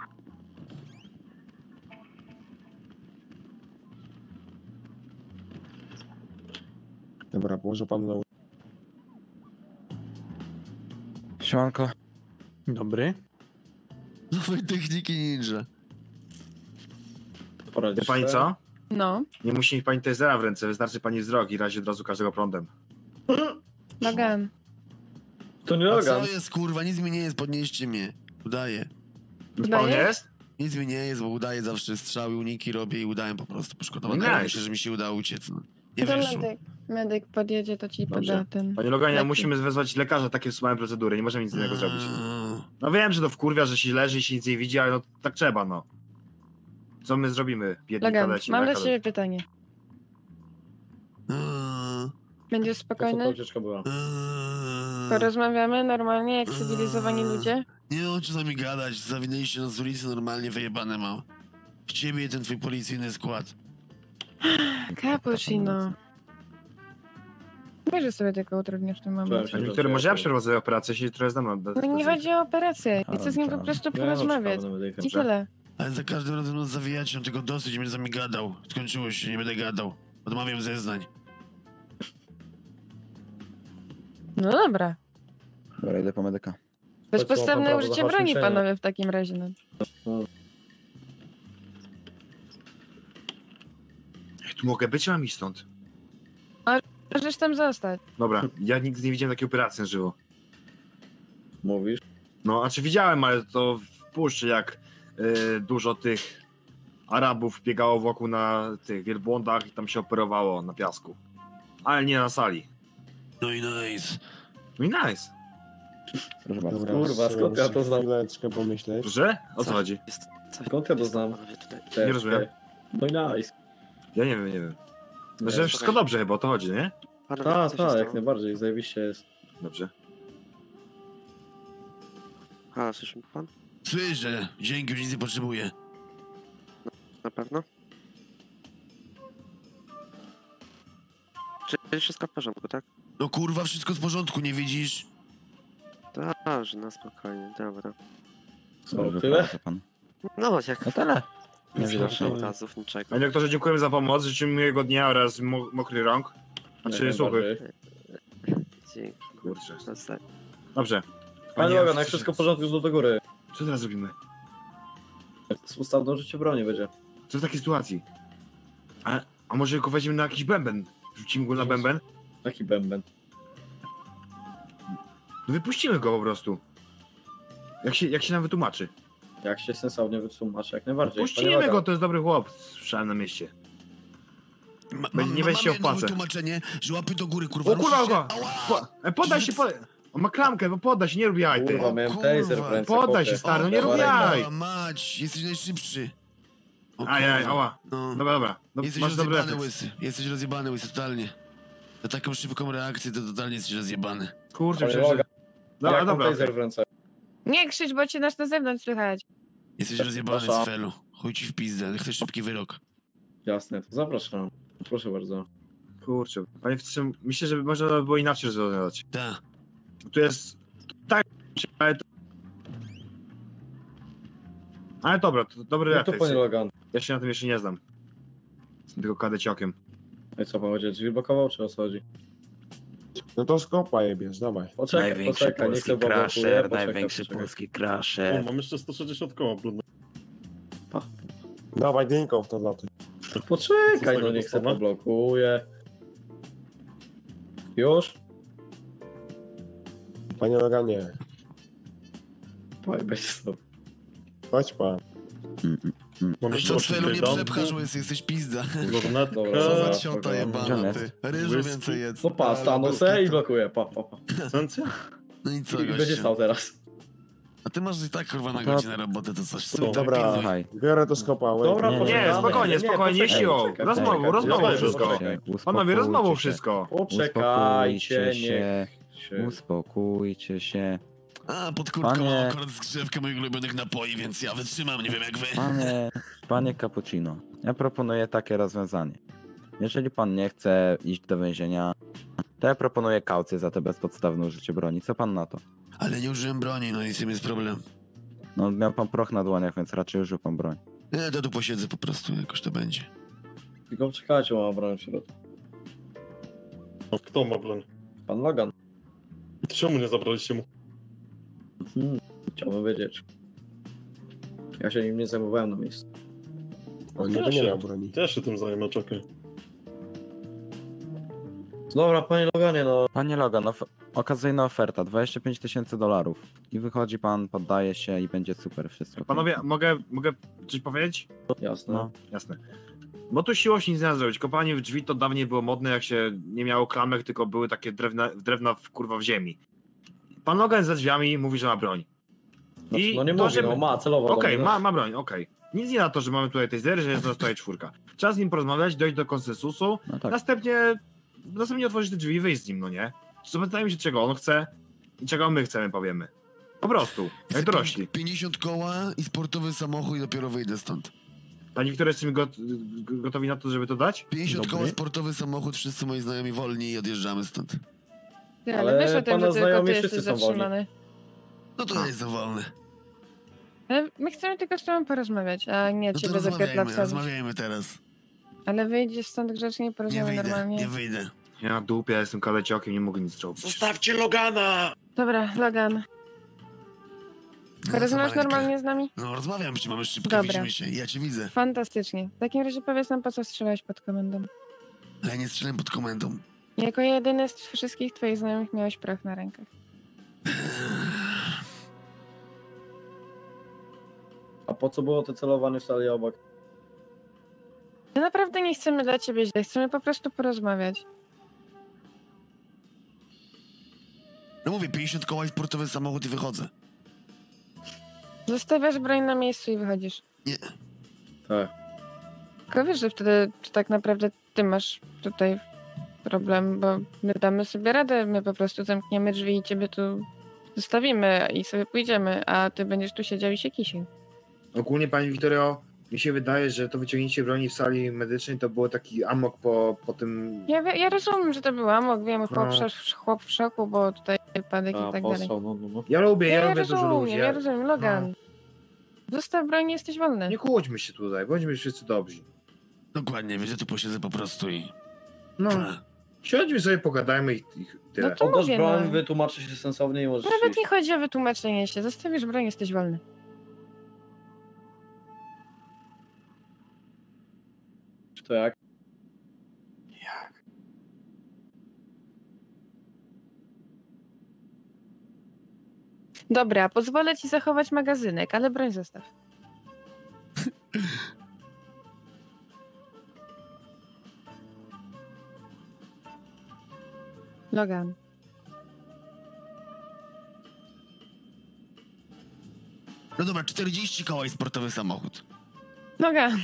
Dobra, położę pan na Siemanko. Dobry. Nowej techniki ninja. Wie Poradzisz pani sobie? co? No, Nie musi mieć pani tasera w ręce, wystarczy pani wzrok i razi od razu każdego prądem. Logan. To nie A Logan. co jest kurwa? Nic mi nie jest, podnieście mnie. Udaję. Już panu nie Udaje? jest? Nic mi nie jest, bo udaję zawsze strzały, uniki robię i udałem po prostu poszkodowany. Nice. Myślę, że mi się udało uciec. No. Nie To wyszło. medyk, medyk podjedzie, to ci Dobrze. poda ten... Panie Loganie, Leki. musimy wezwać lekarza, takie są małe procedury, nie możemy nic innego zrobić. Eee, No wiem, że to wkurwia, że się leży i się nic nie widzi, ale no tak trzeba, no. Co my zrobimy, biedni Logan, kadeci? mam na dla kadecie? ciebie pytanie. eee, Będziesz Po co ta spokojny? ucieczka była? eee. Porozmawiamy normalnie, jak cywilizowani ludzie? Nie mam czasami gadać, zawinęliście nas z ulicy, normalnie wyjebane mam. W ciebie i ten twój policyjny skład. Cappuccino. Wiesz, że sobie tylko utrudniasz w tym momencie. A niektóre może ja przeprowadzę operację, jeśli trochę znam. No nie chodzi o operację. Chcę z nim po prostu porozmawiać. I tyle. Ale za każdym razem nas zawijacie, no tego dosyć, będę z nami gadał. Skończyło się, nie będę gadał. Odmawiam zeznań. No dobra. Dobra, idę po medyka. Bezpodstawne użycie broni, panowie, w takim razie. No. Jak tu mogę być, mam iść stąd. Możesz tam zostać. Dobra, ja nigdy nie widziałem takiej operacji na żywo. Mówisz? No, a czy widziałem, ale to w puszczy, jak y, dużo tych Arabów biegało wokół na tych wielbłądach i tam się operowało na piasku. Ale nie na sali. No i nice. No i nice. Proszę bardzo. Dobra, Kurwa, skąd ja to znam? Chwileczkę pomyśleć. Proszę? O co chodzi? Skąd ja to znam? Nie rozumiem. No i nice. Ja nie wiem, nie wiem. No, że wszystko dobrze chyba, o to chodzi, nie? Tak, tak, jak najbardziej, zajebiście jest. Dobrze. A, słyszy pan? Słyszę, dzięki, już nic nie potrzebuję. Na pewno? Czy wszystko w porządku, tak? No kurwa, wszystko w porządku, nie widzisz? Dobrze, no spokojnie, dobra. Co, tyle? Pan. No, jak... No tyle. Nie Nie zgłaszam widać. razów, niczego. Panie doktorze, dziękujemy za pomoc, życzę miłego dnia oraz mo mokry rąk. Znaczy suchy. Dzięki. Kurczę. Zostań. Dobrze. Panie Logan, jak wszystko w porządku, to do góry. Co teraz robimy? Ustawne użycie broni będzie. Co w takiej sytuacji? A, a może go weźmiemy na jakiś bęben? Rzucimy go na bęben? Taki bęben. No wypuścimy go po prostu. Jak się, jak się nam wytłumaczy? Jak się sensownie wytłumaczy, jak najbardziej. Puścimy go, to jest dobry chłop. Słyszałem na mieście. Ma, Będzie- nie weź się mam jedno opłacę. wytłumaczenie, że łapy do góry, kurwa. O kurwa, musisz go! się- Ała! Po, e, podaj się, podaj. On ma klamkę, bo podaj się, nie rób jaj, ty. Kurwa, miałem kurwa. taser w ręce. Poddaj chłopie. się, stary, no nie O, rób kurwa, jaj. mać, jesteś najszybszy. O, Aj, aj, kurwa. ała. No. Dobra, dobra. No, Jesteś masz dobry rozjebany, efekt. łysy. Jesteś rozjebany, łysy, totalnie. Na taką szybką reakcję to totalnie jesteś rozjebany. Kurczę, Panie przecież... Logan, Dobra, jak mam dobra. taser w ręce. Nie krzycz, bo cię nasz na zewnątrz słychać. Jesteś rozjebany z Przepraszam. felu. Chuj ci w pizdę, chcesz szybki wyrok. Jasne, to zapraszam. Proszę bardzo. Kurczę, panie oficerze, myślę, że można by było inaczej rozwiązać. Tak. Tu jest... Tak, ale... to- Ale dobra, to dobry No to refleks. panie Logan. Ja się na tym jeszcze nie znam. Jestem tylko kadeciokiem. No i co, pan będzie drzwi blokował, czy o co chodzi? No to skopa jebiesz, dawaj. Poczekaj, Największy poczekaj, nie polski chcę blokuje, crasher, poczekaj, największy poczekaj. polski crasher. mam jeszcze sto sześćdziesiąt koła brudne. Dawaj dynką w to latuj. Poczekaj, no nie chcę, poblokuje. Już? Panie Loganie, Pojebać stop. chodź pan. No i co z felu nie przepchasz, łysy, jesteś pizda. Dobra, Co dobra, za ciota spokojnie. jebana, ty. Ryżu więcej jedz. No pa, stanął se i blokuje, pa, pa, pa. No i co, I będzie gościu? stał teraz. A ty masz i tak kurwa na To- godzinę roboty, to coś super, Dobra. pilnuj. Słuchaj. Biorę to skopa, łeb. Dobra, Nie, poczekaj. Nie, spokojnie, spokojnie, nie siłą. poczekaj, Rozmową, poczekaj, rozmową poczekaj, wszystko. poczekaj. Panowie, rozmową Uspokójcie się. wszystko. Poczekajcie, Uspokójcie niech się. się... Uspokójcie się. A, pod kurtką Panie- mam akurat skrzewkę moich ulubionych napoi, więc ja wytrzymam, nie wiem jak wy. Panie, panie Cappuccino, ja proponuję takie rozwiązanie. Jeżeli pan nie chce iść do więzienia, to ja proponuję kaucję za te bezpodstawne użycie broni. Co pan na to? Ale nie użyłem broni, no i z tym jest problem. No, miał pan proch na dłoniach, więc raczej użył pan broń. Nie, to tu posiedzę po prostu, jakoś to będzie. Tylko czekajcie, mam broń w środku. Kto ma broń? Pan Logan. Czemu nie zabraliście mu? Hmm, chciałbym wiedzieć. Ja się nim nie zajmowałem na miejscu. On nie będzie miał broni. Ja się tym zajmę, czekaj. Dobra, panie Loganie, no. Panie Logan, of okazyjna oferta, dwadzieścia pięć tysięcy dolarów. I wychodzi pan, poddaje się i będzie super wszystko. Panowie, mogę, mogę coś powiedzieć? Jasne. No. Jasne. Bo tu siłość nic nie da zrobić. Kopanie w drzwi to dawniej było modne, jak się nie miało klamek, tylko były takie drewna, drewna w, kurwa w ziemi. Pan Logan za drzwiami mówi, że ma broń. Znaczy, no nie to, mówi, no ma, celowo. Okej, do mnie, ma, ma broń, okej. Nic nie na to, że mamy tutaj tej zery, że jest nas tutaj czwórka. Trzeba z nim porozmawiać, dojść do konsensusu, No tak. następnie, następnie otworzyć te drzwi i wyjść z nim, no nie? Zapytajmy się, czego on chce i czego my chcemy, powiemy. Po prostu, jak dorośli. pięćdziesiąt koła i sportowy samochód i dopiero wyjdę stąd. Pani Wiktoria, jesteśmy got gotowi na to, żeby to dać? pięćdziesiąt koła, sportowy samochód, wszyscy moi znajomi wolni i odjeżdżamy stąd. Ty, ale, Ale wiesz o tym, pana że tylko znajomi ty wszyscy jesteś są wolni. zatrzymany. No to ja jestem wolny. Ale my chcemy tylko z tobą porozmawiać, a nie No to ciebie rozmawiajmy, dopiero wsadzić. rozmawiajmy teraz. Ale wyjdziesz stąd grzecznie i Nie porozmawiamy wyjdę, normalnie. nie wyjdę. Ja na dupie, ja jestem kaleciokiem, nie mogę nic zrobić. Zostawcie Logana! Dobra, Logan. Porozmawiasz normalnie z nami? No rozmawiam, czy mamy szybko, Dobra. widzimy się, ja cię widzę. Fantastycznie. W takim razie powiedz nam, po co strzelałeś pod komendą. Ale ja nie strzelam pod komendą. Jako jedyny z wszystkich twoich znajomych miałeś proch na rękach. A po co było to celowanie w sali obok? My naprawdę nie chcemy dla ciebie źle, chcemy po prostu porozmawiać. No mówię, pięćdziesiąt koła i sportowy samochód i wychodzę. Zostawiasz broń na miejscu i wychodzisz. Nie. Tak. Tylko wiesz, że wtedy to tak naprawdę ty masz tutaj problem, bo my damy sobie radę, my po prostu zamkniemy drzwi i ciebie tu zostawimy i sobie pójdziemy, a ty będziesz tu siedział i się kisił. Ogólnie, pani Wiktorio, mi się wydaje, że to wyciągnięcie broni w sali medycznej to było taki amok po, po tym... Ja, wie- ja rozumiem, że to był amok, wiem, chłop, No. w- chłop w szoku, bo tutaj wypadek i tak dalej. no, no, no. Ja lubię, ja, Ja, ja lubię dużo rozumiem, ludzi. ja rozumiem, Logan. Zostaw broń, jesteś wolny. Nie kłóćmy się tutaj, bądźmy wszyscy dobrzy. Dokładnie, wiesz, ja tu posiedzę po prostu i... No, siądźmy sobie, pogadajmy i, i tyle. No to Oddać mówię, broń, no. wytłumaczy się sensownie i możesz Nawet iść. nie chodzi o wytłumaczenie się, zostawisz broń, jesteś wolny. Czy to jak? Dobra, pozwolę ci zachować magazynek, ale broń zostaw. Logan. No dobra, czterdzieści koła i sportowy samochód. Logan.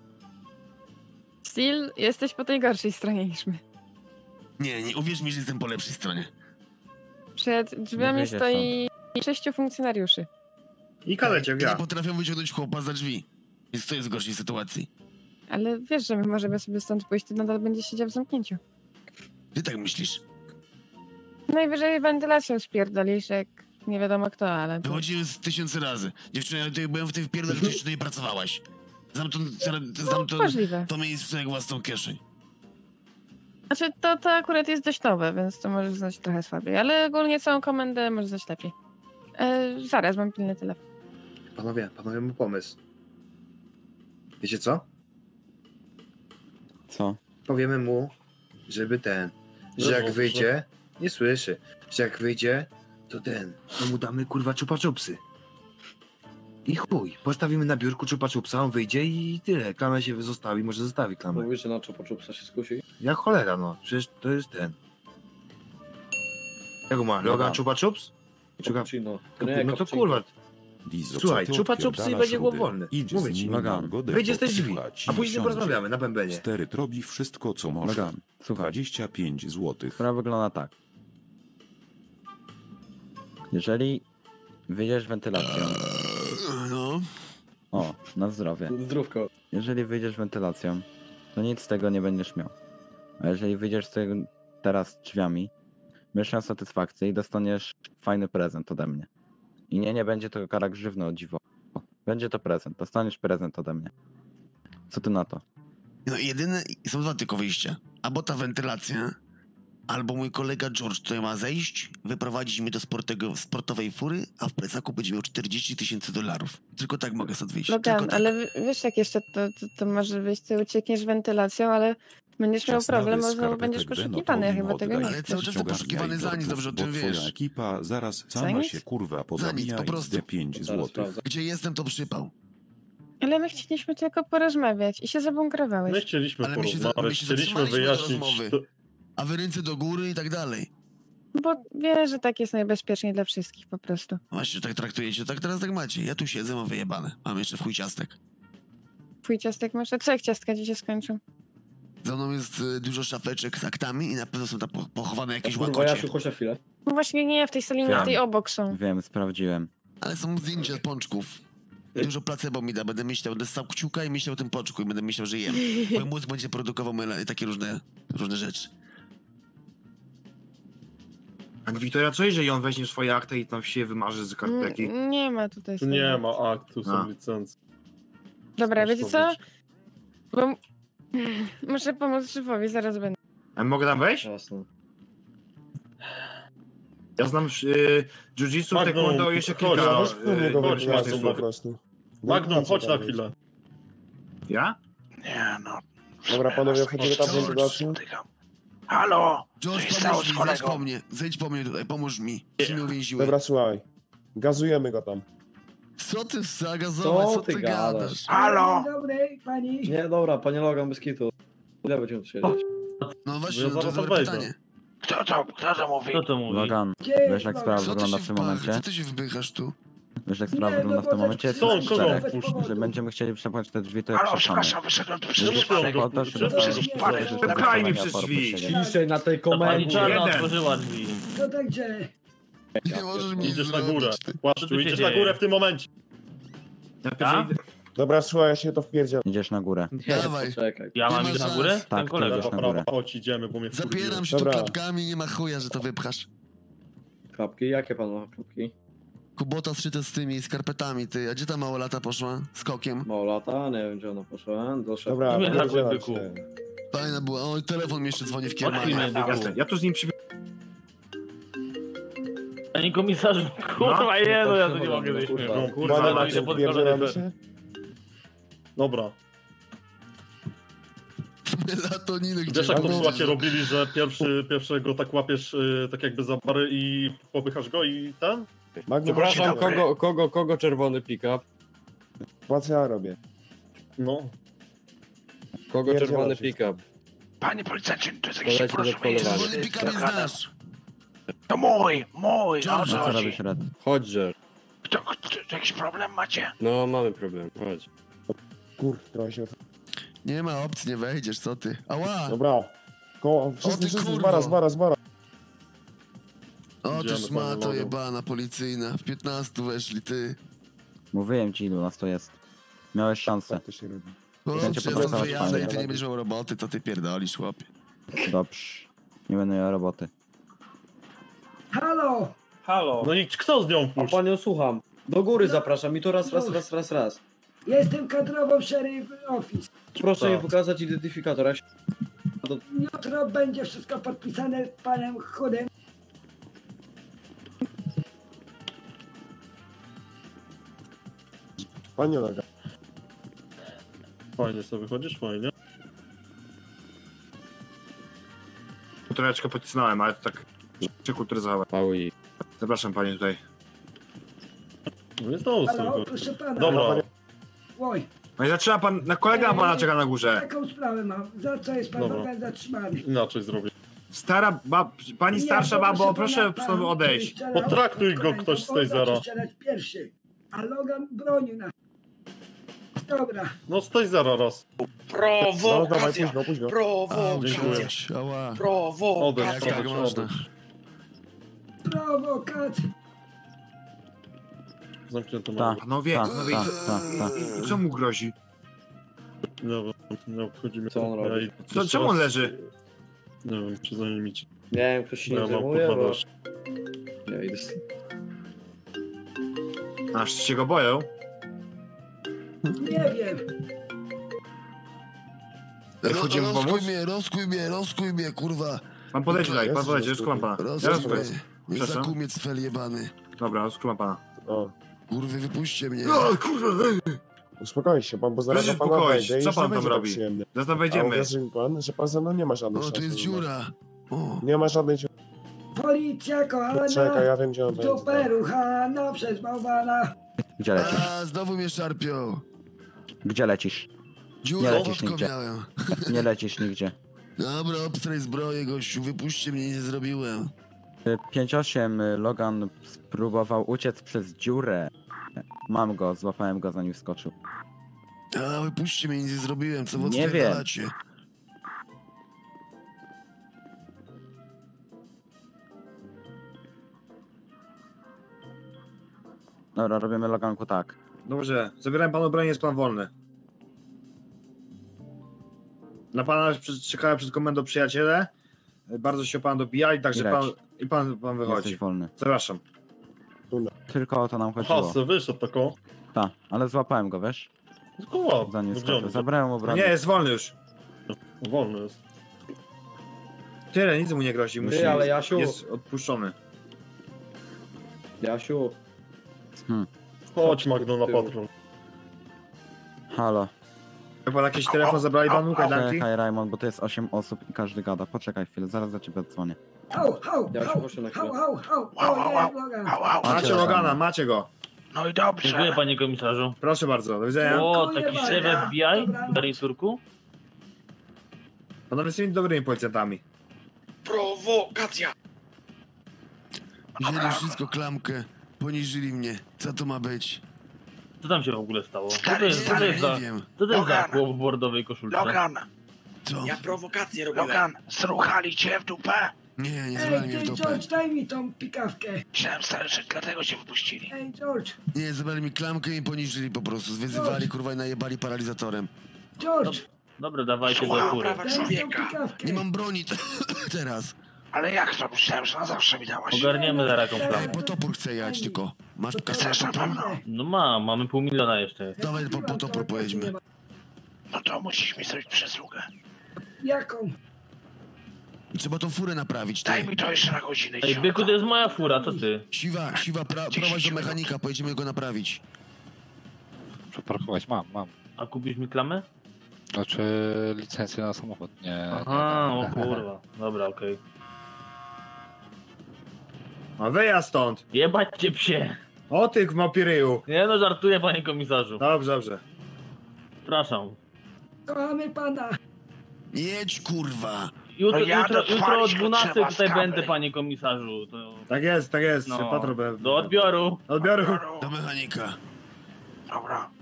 Steel, jesteś po tej gorszej stronie niż my. Nie, nie, uwierz mi, że jestem po lepszej stronie. Przed drzwiami wyjdziesz stoi sześciu funkcjonariuszy. I kaleciak, ja. Nie potrafią wyciągnąć chłopa za drzwi. Więc to jest w gorszej sytuacji. Ale wiesz, że my możemy sobie stąd pójść, ty nadal będziesz siedział w zamknięciu. Ty tak myślisz? Najwyżej wentylacją spierdolisz, jak nie wiadomo kto, ale... Wychodziłem z tysiące razy. Dziewczyna, ja tutaj byłem w tej wpierdolę, to jeszcze tutaj pracowałaś. Znam to, znam to, możliwe. to miejsce jak własną kieszeń. Znaczy, to, to akurat jest dość nowe, więc to możesz znać trochę słabiej, ale ogólnie całą komendę możesz znać lepiej. E, zaraz, mam pilny telefon. Panowie, panowie, mam pomysł. Wiecie co? Co? Powiemy mu, żeby ten, że jak wyjdzie, nie słyszy, że jak wyjdzie, to ten, to mu damy kurwa czupa-czupsy. I chuj, postawimy na biurku czupa-czupsa, on wyjdzie i tyle, klamę się zostawi, może zostawi klamę. Mówisz, że na czupa-czupsa się skusi? Jak cholera, no, przecież to jest ten. Jak ma, Logan czupa-czups? Cappuccino. To nie No to cappuccino. kurwa. Dizo, Słuchaj, co ty czupa-czupsy i odpierdalasz, będzie go rudy? wolny. Idź Mówię z ci. nim Logan. na godę, Wyjdzie z tej drzwi, posłuchać a i później wsiądzie. porozmawiamy na bębenie. Steryt robi wszystko, co może. Logan, słuchaj. dwadzieścia pięć złotych. Sprawa wygląda tak. Jeżeli wyjdziesz wentylacją... No. O, na zdrowie. Zdrówko. Jeżeli wyjdziesz wentylacją, to nic z tego nie będziesz miał. A jeżeli wyjdziesz z tego teraz drzwiami, będziesz miał satysfakcję i dostaniesz fajny prezent ode mnie. I nie, nie będzie to kara grzywny, o dziwo. Będzie to prezent, dostaniesz prezent ode mnie. Co ty na to? No jedyne, są dwa tylko wyjścia. Albo ta wentylacja, albo mój kolega George tutaj ma zejść, wyprowadzić mnie do sportego, sportowej fury, a w plecaku będzie miał czterdzieści tysięcy dolarów. Tylko tak mogę stąd wyjść. Logan, Tylko tak. ale w- wiesz, jak jeszcze to, to, to może wyjść, ty uciekniesz wentylacją, ale będziesz miał Czas na problem, bo znowu skarpetek będziesz Beno, poszukiwany, ja to chyba im tego nie oddaj. Ale chcesz. cały czas Ściągasz poszukiwany jaj za nic, gotów, dobrze o tym bo wiesz. twoja ekipa zaraz Za sama nic? się kurwa Za pozamija nic, po i prostu. zde pięć Zaraz złotych. sprawdzę. Gdzie jestem, to przypał. Ale my chcieliśmy tylko porozmawiać i się zabunkrowałeś. My chcieliśmy Ale my się, za- my porozmawiać, się chcieliśmy zatrzymaliśmy do wyjaśnić... rozmowy. To... A wy ręce do góry i tak dalej. Bo wiesz, że tak jest najbezpieczniej dla wszystkich po prostu. Właśnie, tak traktujecie, tak teraz tak macie. Ja tu siedzę, mam wyjebane. Mam jeszcze w chuj ciastek. Twój ciastek masz? A co jak ciastka ci się skończą? Za mną jest y, dużo szafeczek z aktami i na pewno są tam po- pochowane jakieś Kurwa, łakocie. Jasiu, chodź na chwilę. No właśnie nie, w tej sali nie, w tej obok są. Wiem, sprawdziłem. Ale są zdjęcia z pączków. Dużo placebo mi da, będę myślał, będę ssał kciuka i myślał o tym poczku i będę myślał, że jem. Mój mózg będzie produkował mele- takie różne, różne rzeczy. A Wiktoria, co jeżeli on weźmie swoje akty i tam się wymarzy z karteki? Mm, Nie ma tutaj Tu nie swojego. ma aktu, są A. licencje. Dobra, Masz wiecie co? powiedzieć. Bo... Muszę pomóc szefowi, zaraz będę. A mogę tam wejść? Jasne. Ja znam y, jiu-jitsu, Magnum, taekwondo i jeszcze chodź, kilka chodź, y, Go chodź, wytłumaczyć Magnum, po prostu. Magnum, chodź na tam chwilę. Ja? Nie no. Dobra, panowie, wchodzimy tam w George, wentylację. Halo! Co George, się stało pomóż z mi, zejdź po kolegą? mnie, zejdź po mnie tutaj, pomóż mi. Ty mnie uwięziły. Dobra, słuchaj. Gazujemy go tam. Co ty zagazować, Co co ty ty gadasz? gadasz? Halo! Dzień dobry, pani. Nie, dobra, panie Logan, bez kitu. Ile będziemy tu siedzieć? No właśnie, Ja to jest zaraz dobre wejdę. pytanie. Kto to, kto to mówi? Kto to mówi? Logan, Gdzie wiesz jak jest sprawa Co ty wygląda się w tym wpychasz? momencie? Co ty się wpychasz tu? Wiesz jak sprawa Nie, wygląda no w tym bo momencie? tak Jest Co, tak kogo szczere. bez powodu. Jeżeli będziemy chcieli przepchać te drzwi, to je Halo, przepchamy. przepraszam, wyszedłem tu przez Czemu ty przypadek. ją Po to, żeby Czemu przez to- przypadek. żeby Pchaj Pchaj mi to- przez to- drzwi. Ciszej na tej To pani komendzie. czarna Jeden. otworzyła drzwi. No tak gdzie? Nie możesz mi Idziesz na zrobić, górę. ty. Płaszczu, tu się idziesz na dzieje? górę w tym momencie. Ja pierwszy idę. Dobra, słuchaj, ja się to wpierdziel. Idziesz na górę. Nie, Dawaj. poczekaj. Ja Nie mam ma iść na szans. górę? Tak, Ten ty kolega. idziesz Lewa, na prawa, górę. chodź, idziemy, bo mnie wkurwiło. Zapieram się tu Dobra. klapkami, nie ma chuja, że to wypchasz. Klapki? Jakie pan ma klapki? Kubota zszyte z tymi skarpetami, ty. A gdzie ta małolata poszła? Skokiem. Mało lata, nie wiem gdzie ona poszła. Do szefa. Dobra, Nie wpierdzielam byku. się. Fajna była. Oj, telefon mi jeszcze dzwoni w Otwórz kiermanie. mnie, Jasne, ja tu z nim przy... Panie komisarzu, kurwa, nie no, ja tu nie mogę wyjść. kurwa, No, kurwa, Pana no, macie, idę pod wpierdzielamy koronę. się? Dobra. Melatoniny, gdzie Wiesz jak to w mam? Słacie robili, że pierwszy, pierwszego tak łapiesz y, tak jakby za bary i popychasz go i ten? Magnum, Przepraszam, kogo- kogo, kogo czerwony pick-up? patrz, co ja robię. No. Kogo Pierdziela czerwony się. pick-up? Panie policjancie, to jest jakieś Poleci do porozumienie. polowania. Czerwony pika mnie znasz. To mój, mój, o George, co Co chodzi? robisz, Red? Chodźże. Kto, kto, to jakiś problem macie? No, mamy problem, chodź. Kur, trochę się... Nie ma opcji, nie wejdziesz, co ty? Ała! Dobra. Koło, ty wszyscy, wszyscy, kurwo. zbara, zbara, zbara. O, ty Idziemy, szmato panie Logan. jebana policyjna. W piętnastu weszli, ty. Mówiłem ci, ilu nas to jest. Miałeś szansę. Tak to się robi. O, Będzie czy ja popracować, wyjadę panie. i ty nie będziesz miał roboty, to ty pierdolisz, chłopie. Dobrze. Nie będę miał roboty. Halo! Halo. No i kto z nią A puszcza? panią słucham. Do góry zapraszam i to raz, raz, raz, raz, raz. Jestem kadrową szeryf office. Proszę Tak. mi pokazać identyfikator. Jak się... Jutro będzie wszystko podpisane z panem Chudym. Panie Logan. Fajnie sobie wychodzisz, fajnie. Troszeczkę pocisnąłem, ale to tak się kulturyzowało. Paui. Zapraszam panie tutaj. No jest dobrze Halo, sobie. proszę pana. Dobra. Oj, No i zaczyna pan, na kolega pana czeka na górze. taką sprawę mam. Za co jest pan Dobra. Logan zatrzymany? Inaczej zrobię. Stara bab, pani Nie, starsza bo babo, pana, proszę pan stąd odejść. strzelał, Potraktuj go kolejną, ktoś z on tej zaczął zera. strzelać pierwszy, a Logan bronił nas. Dobra. No stoi zero raz. No, dawaj, pójdź go, pójdź go. Dziękuję. Ała. Odejdź, Jak tak odejdź, można? odejdź. Prowokacja. Zamknięto Ta, mam. Panowie, ta, panowie, ta, ta, ta. i- i co mu grozi? Nie wiem, nie obchodzi mnie. Co on Ja robi? i- Co- czemu on leży? Nie wiem, czy za nim idzie. Nie wiem, ktoś się Ja nie mam zajmuje, bo... podpadasz. Nie, idę z... Aż się go boją. Nie wiem. Ro- Wchodzimy rozkuj pomóc? mnie, rozkuj mnie, rozkuj mnie, kurwa. Pan podejdzie tutaj, pan podejdzie, rozkuwam pana. Ja Rozkuj rozkuję. mnie. Nie Przepraszam. zakumiec fel jebany. Dobra, rozkuwam pana. O, Kurwy, wypuśćcie mnie. O, kurwa, ej! uspokoi się pan, bo zaraz Proszę do pana uspokoić. wejdę i Co już nie pan tam będzie tak robi? przyjemnie. Zaraz tam A wejdziemy. uwierzy mi pan, że pan ze mną nie ma żadnych O, szans. tu jest nie ma. dziura. O. Nie ma żadnej dziury. Policja kochana. Czekaj, ja wiem gdzie on będzie. Dupę ruchana przez bałwana. Gdzie lecisz? A, znowu mnie szarpią. Gdzie lecisz? Dziurę Nie lecisz wodką nigdzie. miałem. Nie lecisz nigdzie. Dobra, obstraj zbroję, gościu, wypuśćcie mnie, nic nie zrobiłem. pięć osiem Logan spróbował uciec przez dziurę. Mam go, złapałem go zanim wskoczył. A, wypuśćcie mnie, nic nie zrobiłem, co wy Nie wiem. odpierdalacie? Dobra, robimy loganku tak. Dobrze, zabierałem panu broń, jest pan wolny. Na pana czekają przed komendą przyjaciele. Bardzo się pan dobijali, także Leć. pan i pan, pan wychodzi. Jesteś wolny. Zapraszam. Tylko o to nam chodziło. Hasy, wyszedł taką. Tak, ale złapałem go, wiesz? Tylko ładnie. Za Gdzie nisko. on? Zabrałem mu broń. Nie, jest wolny już. Wolny jest. Tyle, nic mu nie grozi. Musi, Ty, ale Jasiu- jest odpuszczony. Jasiu. Hmm. Chodź Magno na patrol. Halo. Jak pan jakiś telefon zabrali panu, kajdanki? Czekaj, Raymond, bo to jest osiem osób i każdy gada. Poczekaj chwilę, zaraz do ciebie dzwonię. Hał, hał, Jasiu, hał, chodź na hał, chwilę. hał, hał, Wow, wow, wow. o, nie, Logan. Au, au. Macie Logana, macie go. No i dobrze. Dziękuję panie komisarzu. Proszę bardzo, do widzenia. O, Dziękuję taki bardzo. szef F B I? Dobranoc. Garniturku? Panowie są dobrymi policjantami. Prowokacja! Wzięli wszystko klamkę, poniżyli mnie. Co to ma być? Co tam się w ogóle stało? Co to Stary, jest, co to stary, jest za, Nie wiem. co to jest za Logan. chłop w bordowej koszulce? Logan, Co? Ja prowokację robiłem. Logan, zruchali cię w dupę. Nie, nie Ej, zwali mnie w ty, dupę. George, daj mi tą pikawkę. Myślałem, stary, że dlatego cię wypuścili. Ej, George, Nie, zabrali mi klamkę i poniżyli po prostu. Zwyzywali, kurwa, i najebali paralizatorem. George, Dobra, dawajcie do Słucham, fury. prawa daj mi tą człowieka. pikawkę. Nie mam broni teraz. Ale jak to? Myślałem, że na zawsze mi dałaś. Ogarniemy zaraz jaką Ej, plamę. po topór chcę jechać tylko. Masz kasę Chcesz na na topór? pewno? No mam, mamy pół miliona jeszcze. Dawaj po, po topór pojedźmy. No to musisz mi zrobić przysługę. Jaką? Trzeba tą furę naprawić, Daj ty. mi to jeszcze na godzinę. Ej, siła. byku, to jest moja fura, co ty? Siwa, siwa, pra, prowadź do mechanika, pojedziemy go naprawić. Przeparkować mam, mam. A kupisz mi klamę? Znaczy licencję na samochód, nie. Aha, nie, o nie. kurwa. Dobra, okej. A wyjazd stąd. Jebać cię psie. O tych w małpiryju. Nie no, żartuję panie komisarzu. Dobrze, dobrze. Przepraszam. Kochamy pana. Jedź, kurwa. Jutro, No ja jutro, to jutro o twalić go dwunastej trzeba z tutaj kamery. będę, panie komisarzu. To... Tak jest, tak jest. No, Patrol be- do odbioru. Odbioru. Do mechanika. Dobra.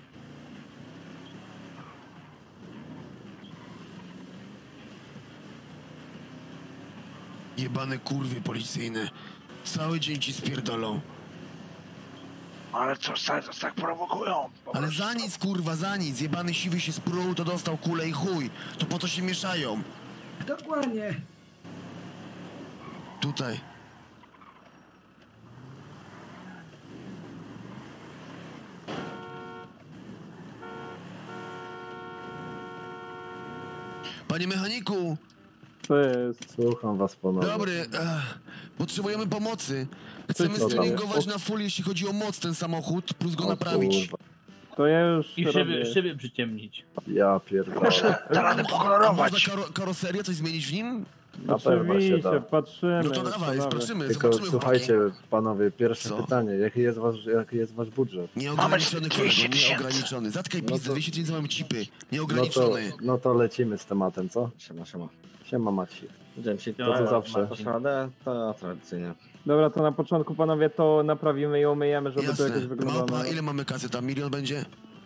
Jebane kurwy policyjne. Cały dzień ci spierdolą. Ale co, stary, to tak prowokują. Po Ale prostu. za nic, kurwa, za nic. Jebany siwy się sprół, to dostał kulę i chuj. To po co się mieszają? Dokładnie. Tutaj. Panie mechaniku, To jest... Słucham was ponownie. dobry, ech, potrzebujemy pomocy. Chcemy Co tam? stuningować na full, jeśli chodzi o moc ten samochód, plus go O naprawić. kurwa. To ja już I robię. szyby, szyby przyciemnić. Ja pierdolę. Muszę da radę Można pokolorować. karo karoserię, coś zmienić w nim? Na pewno się da. patrzymy. No to dawaj, panowie. patrzymy, Tylko zobaczymy, słuchajcie, chłopaki. panowie, pierwsze Co? pytanie. Jaki jest wasz, jaki jest wasz budżet? Nieograniczony kolego, dwieście tysięcy. nieograniczony. Zatkaj No pizdę, to- dwieście tysięcy mamy chipy. No to, Nieograniczony. no to lecimy z tematem, co? Siema, siema. Siema Maci. Idziemy się To co zawsze. Dasz radę? To tradycyjnie. Dobra, to na początku panowie to naprawimy i umyjemy, żeby to Jasne. jakoś wyglądało. Małpa, ile mamy kasy tam? Milion będzie?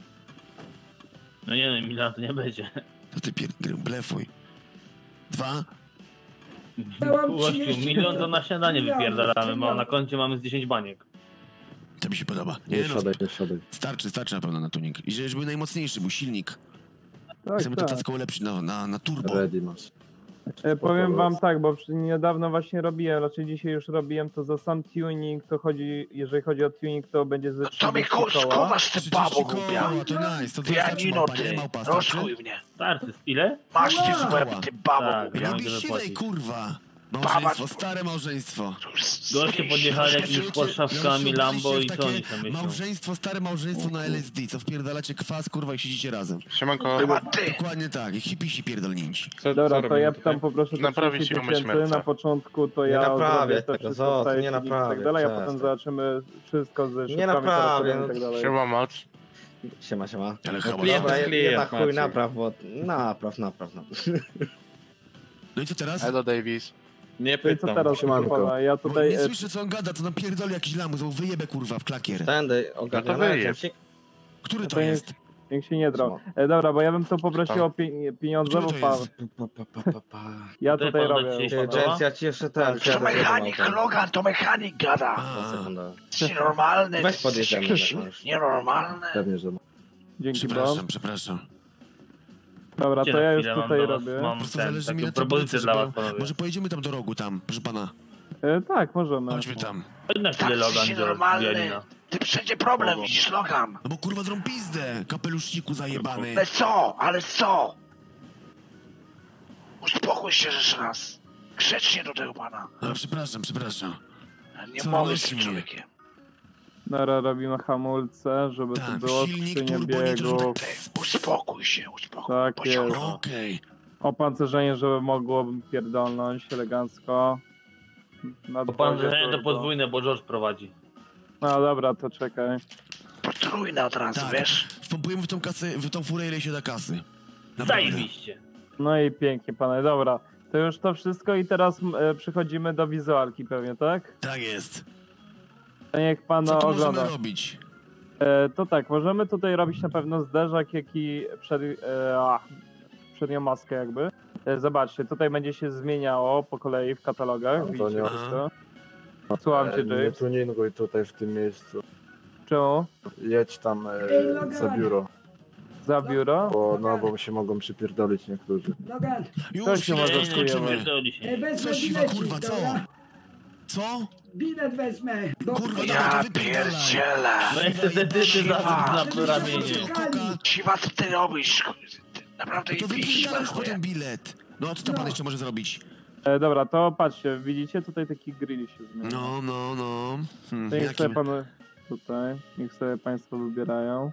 No nie no, milion to nie będzie. To ty pierdolę, blefuj. Dwa? Dałam Gościu, trzydzieści milion to na śniadanie milionów, wypierdalamy, bo milionów. na koncie mamy z dziesięć baniek. To mi się podoba. Nie Nie no, siadaj, nie siadaj. starczy, starczy na pewno na tuning. I żeby najmocniejszy był silnik. Tak, Chcemy to tak. cacko ulepszyć na, na, na turbo. Ready masz. E, powiem Spoko, wam los. tak, bo przy- niedawno właśnie robiłem, raczej dzisiaj już robiłem to za sam tuning, to chodzi, jeżeli chodzi o tuning, to będzie ze To mi trzydzieści koła. kuwasz ty babo głupia. koła, to nice. To Ty starczy Janino, małpa, ty. nie małpa, starczy? Rozchuj mnie. Starczy, ile? Masz ty Ała. z łeb, ty babo Tak, głupia. ja Lubisz będziemy siwej, płacić. kurwa. Baba- Małżeństwo, stare małżeństwo. Goście podjechali jakimiś Porszawkami, Lambo i co oni tam myślą? Małżeństwo, stare małżeństwo na L S D, co wpierdalacie kwas, kurwa, i siedzicie razem. Siemanko. Chyba ty. Dokładnie tak, jak hipisi pierdolnięci. Co, Dobra, co to ja robimy tam tutaj? poproszę te Naprawić trzydzieści i umyć tysięcy, merca. na początku to Nie ja naprawię zrobię to tego, wszystko, co ty, wstaję nie silnik i naprawię, tak dalej, a przestań. potem zobaczymy wszystko ze Nie szybkami naprawię, karoserami i tak dalej. Siema Max. Siema, siema. Ale No, chyba. klient, Dobra, jest klient, klient, chuj, Maciej. napraw, bo... Napraw, napraw, napraw. No i co teraz? Elo Davis. Nie To i co teraz, Siemanko. proszę pana, ja Bo tutaj... nie e, słyszę, co on gada, to nam pierdoli jakiś lamus, on wyjebę, kurwa, w klakier. Tędy, No to ogarniamy wyjedź. ci. Który to to jest? Niech się nie drą. E, dobra, bo ja bym to poprosił o pie pieniądze, bo pan... Ja Tutaj tutaj pan robię. będzie u pana. James, ja ci jeszcze ten... To mechanik, Logan, to mechanik gada. Jesteś nienormalny. Weź podjedziemy. Jesteś Nienormalny. Pewnie, że... Dzięki, Przepraszam, pan. przepraszam. Dobra, to Chwilę, ja już chwilę, mam tutaj do was- robię. mam Po prostu ten, zależy mi taką na propozycję tabletce, dla żeby- was, panowie. Może pojedziemy tam do rogu, tam, proszę pana. E, tak, możemy. Chodźmy tam. Chodź na Tak, chwilę, Logan, jesteś do normalny. Bielina. Ty wszędzie problem Kogo? widzisz, Logan. No bo kurwa drą pizdę, kapeluszniku zajebany. Ale co? Ale co? Uspokój się jeszcze raz. Grzecznie do tego pana. No przepraszam, przepraszam. Nie Co mogę z nosi tym mnie? człowiekiem. Dobra, robimy hamulce, żeby Tak, to było silnik, skrzynię turbo, nie biegów. to- Uspokój się, uspokój. Tak Pociągnął. jest. Okej. Opancerzenie, żeby mogłobym pierdolnąć elegancko. Na Bo pan dwoje że to turbo. podwójne, bo George prowadzi. No dobra, to czekaj. Potrójne od razu, Tak. wiesz? Wpompujemy w tą kasę, w tą furę, ile się da kasy. Naprawdę. Zajebiście. No i pięknie, panie. Dobra, to już to wszystko i teraz e, przechodzimy do wizualki pewnie, tak? Tak jest. To niech pan Co tu ogląda. możemy robić? E, to tak, możemy tutaj robić na pewno zderzak, jak i przed, e, a, przednią maskę jakby. E, zobaczcie, tutaj będzie się zmieniało po kolei w katalogach. No to Widzicie nie- wszystko? Słucham cię, Nie James. tuninguj tutaj w tym miejscu. Czemu? Jedź tam e, Ej, Logan. za biuro, Za biuro? bo no bo się mogą przypierdolić niektórzy. Logan, Już To się może chwilę, skujemy. skończymy. Pierdoli się. e, wezmę Co siwa, bilecik, kurwa, co? dobra? Co? Bilet wezmę. Bo Kurwa, Ja dawaj, to wypierdalaj. pierdzielę. No i wtedy ty się zaczynasz na ramieniu. Koka, Siwa, co ty robisz? Ty naprawdę no to jebiście, wypierdalasz po chuj. ten bilet. No a co tam pan jeszcze może zrobić? E, dobra, to patrzcie, widzicie, tutaj taki grill się zmienia. No, no, no. Hmm, To niech jakim? sobie pan tutaj, niech sobie państwo wybierają.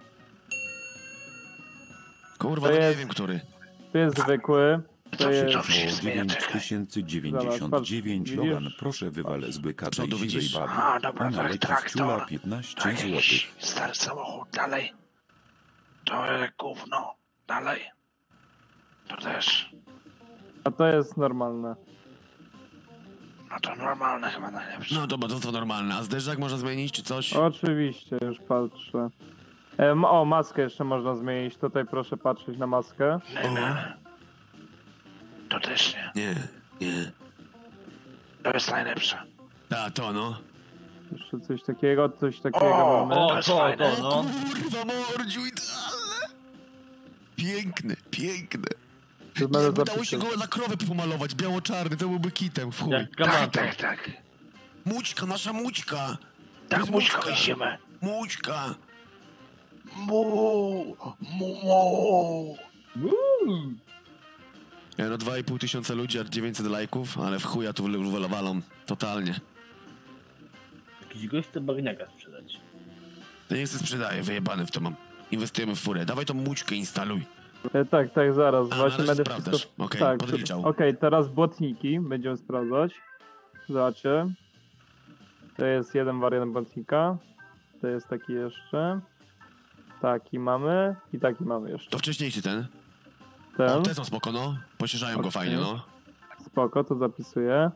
Kurwa, to no nie jest- wiem, który. Tu jest zwykły, to To jest... to się zmienia, dziewięć czekaj. tysięcy dziewięćdziesiąt dziewięć Zobacz, patrz, Logan, widzisz? proszę wywal z byka Przodu tej siwej widzisz? baby. A, dobra, Ona tak, leci traktor. z ciula piętnaście Tak, złotych. jakiś stary samochód. Dalej. To jest gówno. Dalej. To też. A to jest normalne. No to normalne chyba najlepsze. No dobra, to to normalne. A zderzak można zmienić, czy coś? Oczywiście, już patrzę. E, m- o, maskę jeszcze można zmienić, tutaj proszę patrzeć na maskę. Nie, nie. To też nie. Nie, nie. To jest najlepsze. A, to no. Jeszcze coś takiego, coś takiego O, mamy. O, To jest to, fajne. to, no. Kurwa, mordziu, idealne. Piękne, piękne. To będę Jakby dało się zapisywał. go na krowę pomalować, biało-czarny, to byłby kitem, w chuj. Jak Tak, kamata. tak, tak. Mućka, nasza mućka. Tak, jest mućka mućka. weźmiemy. Mućka. Mu, mu, mu. Ja, no dwa i pół tysiąca ludzi, a dziewięćset lajków, ale w chuja tu wywalą. Totalnie. Jakiś gość chce bagniaka sprzedać. To nie chcę sprzedaję, wyjebany w to mam. Inwestujemy w furę. Dawaj tą mućkę instaluj. E, tak, tak, zaraz. A, Właśnie na razie będę sprawdzasz. wszystko... Okej, tak, podliczał. Okej, teraz błotniki będziemy sprawdzać. Zobaczcie. To jest jeden wariant błotnika. To jest taki jeszcze. Taki mamy i taki mamy jeszcze. To wcześniejszy ten. Ten. O, te są spoko, no. Poszerzają go Okej. fajnie, no. Spoko, to zapisuję.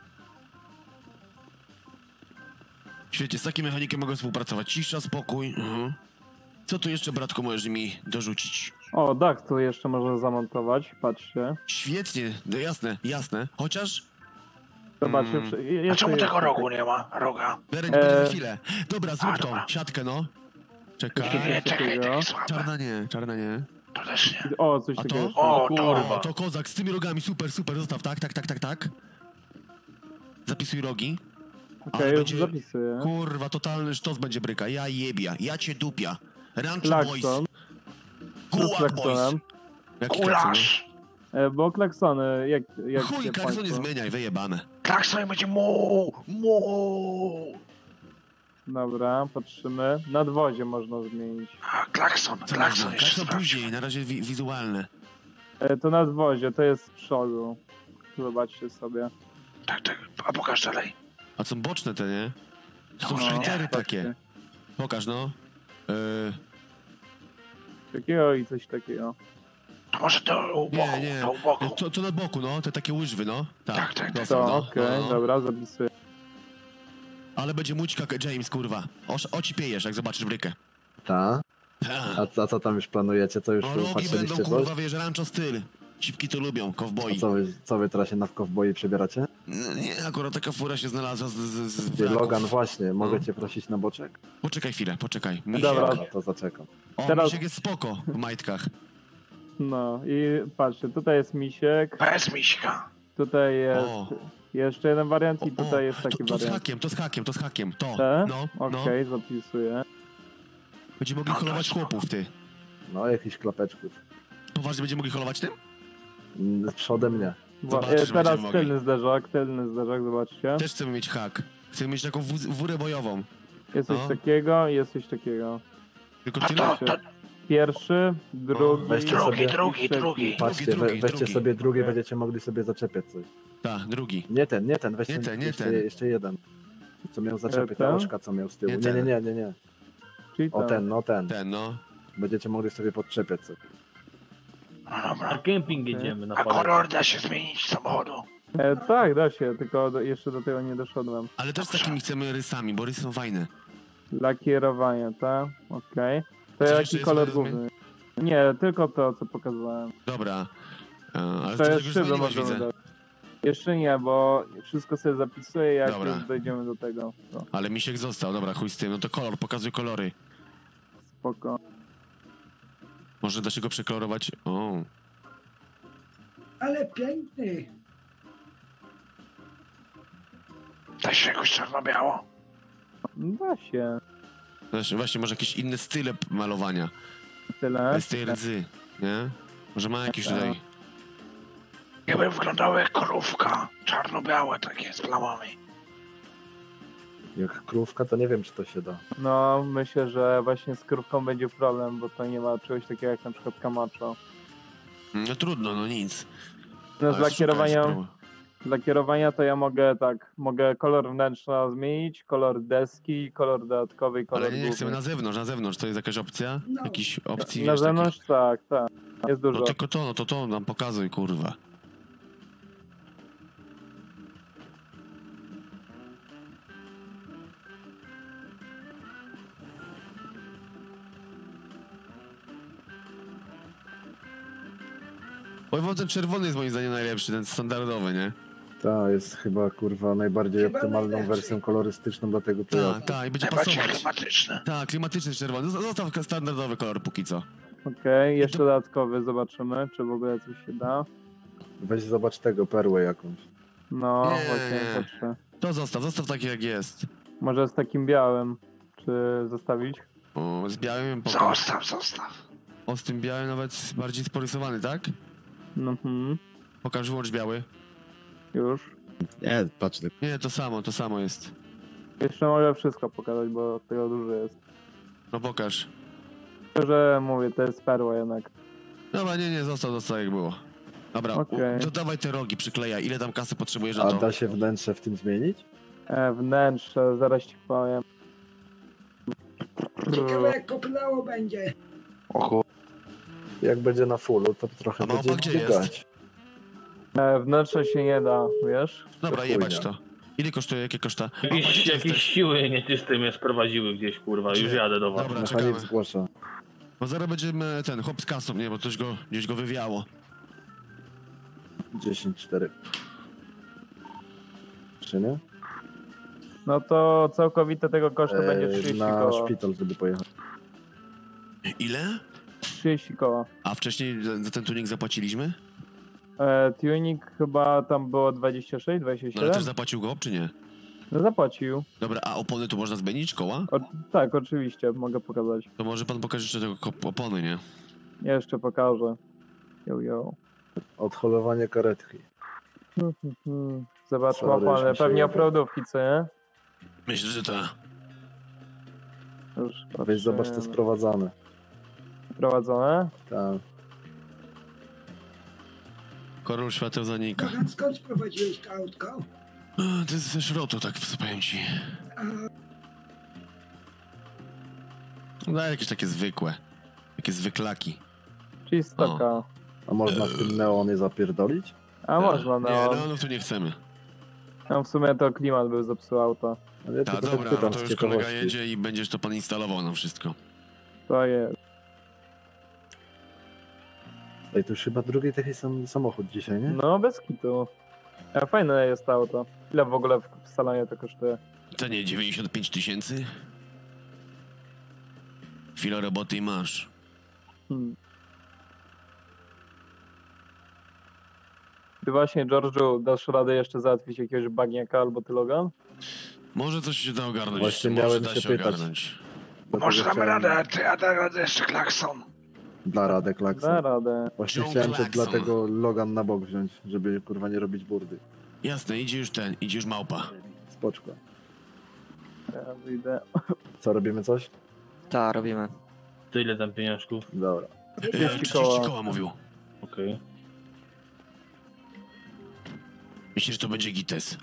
Świetnie, z takim mechanikiem mogę współpracować. Cisza, spokój. Mhm. Co tu jeszcze, bratku, możesz mi dorzucić? O, dach tu jeszcze można zamontować, patrzcie. Świetnie, no jasne, jasne. Chociaż... Zobaczcie, Mm. przy- A jeszcze czemu jest tego taki- rogu nie ma? Roga. Berek, będzie E, za chwilę. Dobra, zrób a, tą dobra. siatkę, no. Czekaj. Nie, czekaj, takiego. takie słabe. Czarna nie, czarna nie. To też nie. O, coś A takiego. to? jeszcze. O, Kurwa. O, to kozak z tymi rogami, super, super, zostaw, tak, tak, tak, tak, tak. Zapisuj rogi. Okej, ale już będzie- zapisuję. Kurwa, totalny sztos będzie bryka. Ja jebia, ja cię dupia. Rancho Boys. Klakson. Co z Gułak Boys. klaksonem? Jaki klakson? Kulasz. E, bo klaksony, jak, jak Chuj, jak klakson nie państwo- zmieniaj, wyjebane. Klakson będzie mu, mu. Dobra, patrzymy. Nadwozie można zmienić. A, klakson, Co klakson można? jeszcze Klakson sprawdź. później, na razie wi wizualne. E, to nadwozie, to jest z przodu. Zobaczcie sobie. Tak, tak. A pokaż dalej. A są boczne te, nie? To są No, szlitery nie, takie. Pokaż, no. Yy, Takiego i coś takiego. To może to u boku, nie, nie. to u boku. To, to na boku, no. Te takie łyżwy, no. Tak, Tak, tak, tak. są, To, no, okej, no, no. dobra, zapisuję. Ale będzie mućka, James, kurwa. Oż, ocipiejesz, jak zobaczysz brykę. Ta? Ta. A, a co tam już planujecie? Co już No rogi będą, patrzyliście coś? kurwa, wiesz, rancho styl. Cipki to lubią, A kowboi. co wy, co wy teraz się na kowboi przebieracie? No nie, akurat taka fura się znalazła z, z, z Ty, wraków. Logan, właśnie, mogę No. cię prosić na boczek? Poczekaj chwilę, poczekaj. Misiek. Dobra. To zaczekam. O, Teraz- Misiek jest spoko w majtkach. No i patrzcie, tutaj jest misiek, Bez miśka. tutaj jest O. jeszcze jeden wariant i tutaj jest To, taki to z wariant. hakiem, to z hakiem, to z hakiem, to. Te? No, no. Okej, zapisuję. Będziemy mogli holować chłopów, ty. No, jakichś klapeczków. Poważnie będziemy mogli holować tym? Mm, Z przodem nie. Wa- Zobaczysz, e, teraz będziemy mogli. tylny zderzak, tylny zderzak, zobaczcie. Też chcemy mieć hak. Chcemy mieć taką wóz- wórę bojową. Jest coś No. takiego i jest coś takiego. Tylko A tyle. to, to Pierwszy, drugi, Weźcie drugi, sobie, drugi, trzeci. drugi. patrzcie, drugi, we, weźcie drugi. sobie drugi, Okej. będziecie mogli sobie zaczepiać coś. Tak, drugi. Nie ten, nie ten, weźcie Nie ten, nie jeszcze, ten. jeszcze jeden. Co miał zaczepiać, ten? ta oczka, co miał z tyłu. Nie Nie, nie, ten. nie, nie, nie. Czyli O ten, no ten. Ten, no. Będziecie mogli sobie podczepiać coś. No Na dobra. kemping jedziemy na A paletę. kolor da się zmienić samochodu. E, tak, da się, tylko do, jeszcze do tego nie doszedłem. Ale też z takimi chcemy rysami, bo rysy są fajne. Lakierowanie, tak? Okej. To Coś jaki jeszcze jest kolor do zmian- główny? Nie, tylko to, co pokazywałem. Dobra. E, ale To ty jest już szyby zmieniłeś, możemy widzę. dać. Jeszcze nie, bo wszystko sobie zapisuję, jak Dobra. już dojdziemy do tego. To Ale Misiek został, dobra, chuj z tym. No to kolor, pokazuj kolory. spoko. Może da się go przekolorować? O. Ale piękny. Da się jakoś czarno-biało. Da się. Właśnie, właśnie może jakieś inne style p- malowania. Tyle. Bez tej rdzy, nie? Może ma jakieś Tak. tutaj... Jakby wyglądało jak krówka. Czarno-białe takie z plamami. Jak krówka, to nie wiem, czy to się da. No, myślę, że właśnie z krówką będzie problem, bo to nie ma czegoś takiego jak na przykład Camacho. No trudno, no nic. No z Ale lakierowania, szukaj, dla kierowania to ja mogę tak, mogę kolor wnętrza zmienić, kolor deski, kolor dodatkowy i kolor Ale nie, nie główny. chcemy na zewnątrz, na zewnątrz. To jest jakaś opcja? No. Jakiś opcji, Na wiesz, zewnątrz tak, tak. Jest takich... dużo. No tylko to, no to to nam pokazuj, kurwa. Oj, wam ten czerwony jest moim zdaniem najlepszy, ten standardowy, nie? Ta jest chyba, kurwa, najbardziej Chyba optymalną najlepszy. wersją kolorystyczną dla tego Tak, pojazdu. tak, i będzie Najbardziej pasować. klimatyczne. Tak, klimatyczny czerwony. Z- Zostaw standardowy kolor póki co. Okej, jeszcze dodatkowy, zobaczymy, czy w ogóle coś się da. Weź zobacz tego, perłę jakąś. No, Nie. właśnie patrzę. To zostaw, zostaw taki jak jest. Może z takim białym, czy zostawić? O, z białym pokaż. Zostaw, zostaw. O, z tym białym nawet bardziej sporysowany, tak? Mhm, Pokaż, wyłącz biały. już. Nie, patrz. Nie, to samo, to samo jest. Jeszcze mogę wszystko pokazać, bo tego dużo jest. No pokaż. Tylko, że mówię, to jest perła jednak. Dobra, nie, nie, zostaw, zostaw jak było. Dobra, Okej. u- dodawaj te rogi, przyklejaj. Ile tam kasy potrzebujesz na A to? da się wnętrze w tym zmienić? E, wnętrze, zaraz ci powiem. Ciekawe jak koplało będzie. Jak będzie na fullu, to trochę A małpa będzie gdzie dźwigać. E, wnętrze się nie da, wiesz? Dobra, to jebać chujnia. to. Ile kosztuje, jakie koszta? Jakieś, Małpa, jakieś siły nie ty z tym mnie sprowadziły gdzieś, kurwa. Już Gdzie? jadę do was. Dobra, Mechanik czekamy. zgłasza. Bo zaraz będziemy ten, hop z kasą, nie, bo coś go, gdzieś go wywiało. dziesięć cztery. Czy nie? No to całkowite tego kosztu będzie Eee, trzydzieści na koła. szpital, żeby pojechać. Ile? trzydzieści koła. A wcześniej za, za ten tuning zapłaciliśmy? E, tuning chyba tam było dwadzieścia sześć, dwadzieścia No ale też siedem? zapłacił go, czy nie? No zapłacił. Dobra, a opony tu można zmienić, koła? O, tak, oczywiście, mogę pokazać. To może pan pokaże jeszcze tego ko- opony, nie? Jeszcze pokażę. Yo, yo. Odholowanie karetki. Zobacz, Sorry, łapane. już mi się Pewnie jebie. offroadówki, co nie? Myślę, że to... Już Weź zobacz te patrzymy. sprowadzane. Prowadzone? Tak. Korol świateł zanika. Kocham, skąd sprowadziłeś to autko? A, to jest ze szrotu, tak powiem ci. A, No jakieś takie zwykłe. Takie zwyklaki. Czyli stoka. A można w tym neonie zapierdolić? A można, no. Nie, no, no tu nie chcemy. No w sumie to klimat był zepsuł auta. Ale ja A tylko tak dobra, no pytam to z już kolega ciekawości. jedzie i będziesz to pan instalował nam wszystko. To jest. Ej, to już chyba drugi taki sam samochód dzisiaj, nie? No, bez kitu. E, fajne jest to auto. Ile w ogóle w, w salonie to kosztuje? To nie, dziewięćdziesiąt pięć tysięcy? Chwilę roboty i masz. Hmm. Ty właśnie, George'u, dasz radę jeszcze załatwić jakiegoś bagniaka albo ty, Logan? Może coś się da ogarnąć. Właśnie może miałem da się się pytać. ogarnąć. Dlatego Może damy chciałem- radę, a ty, a da radę jeszcze klakson. Dla Radek Da Laksa. radę. Właśnie Joe chciałem cię Claxon. dlatego Logan na bok wziąć, żeby kurwa nie robić burdy. Jasne, idzie już ten, idzie już małpa. Spoczko. Ja wyjdę. Co, robimy coś? Tak, robimy. To ile tam pieniążków? Dobra. E, trzydzieści koła mówił. Okej. Myślisz, że to będzie gites?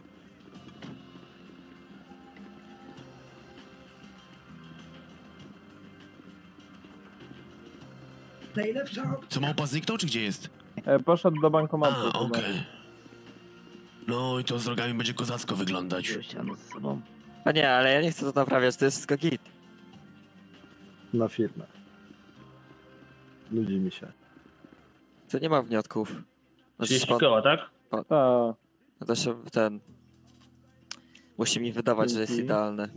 Najlepsza opcja. Co, małpa zniknął, czy gdzie jest? E, poszedł do bankomatu. A, okej. No i to z rogami będzie kozacko wyglądać. A nie, ale ja nie chcę to naprawiać, to jest wszystko git. Na firmę. Nudzi mi się. To nie ma wniosków. trzydzieści koła, tak? O, A. no to się ten... Musi mi wydawać, że jest Dzięki. idealny.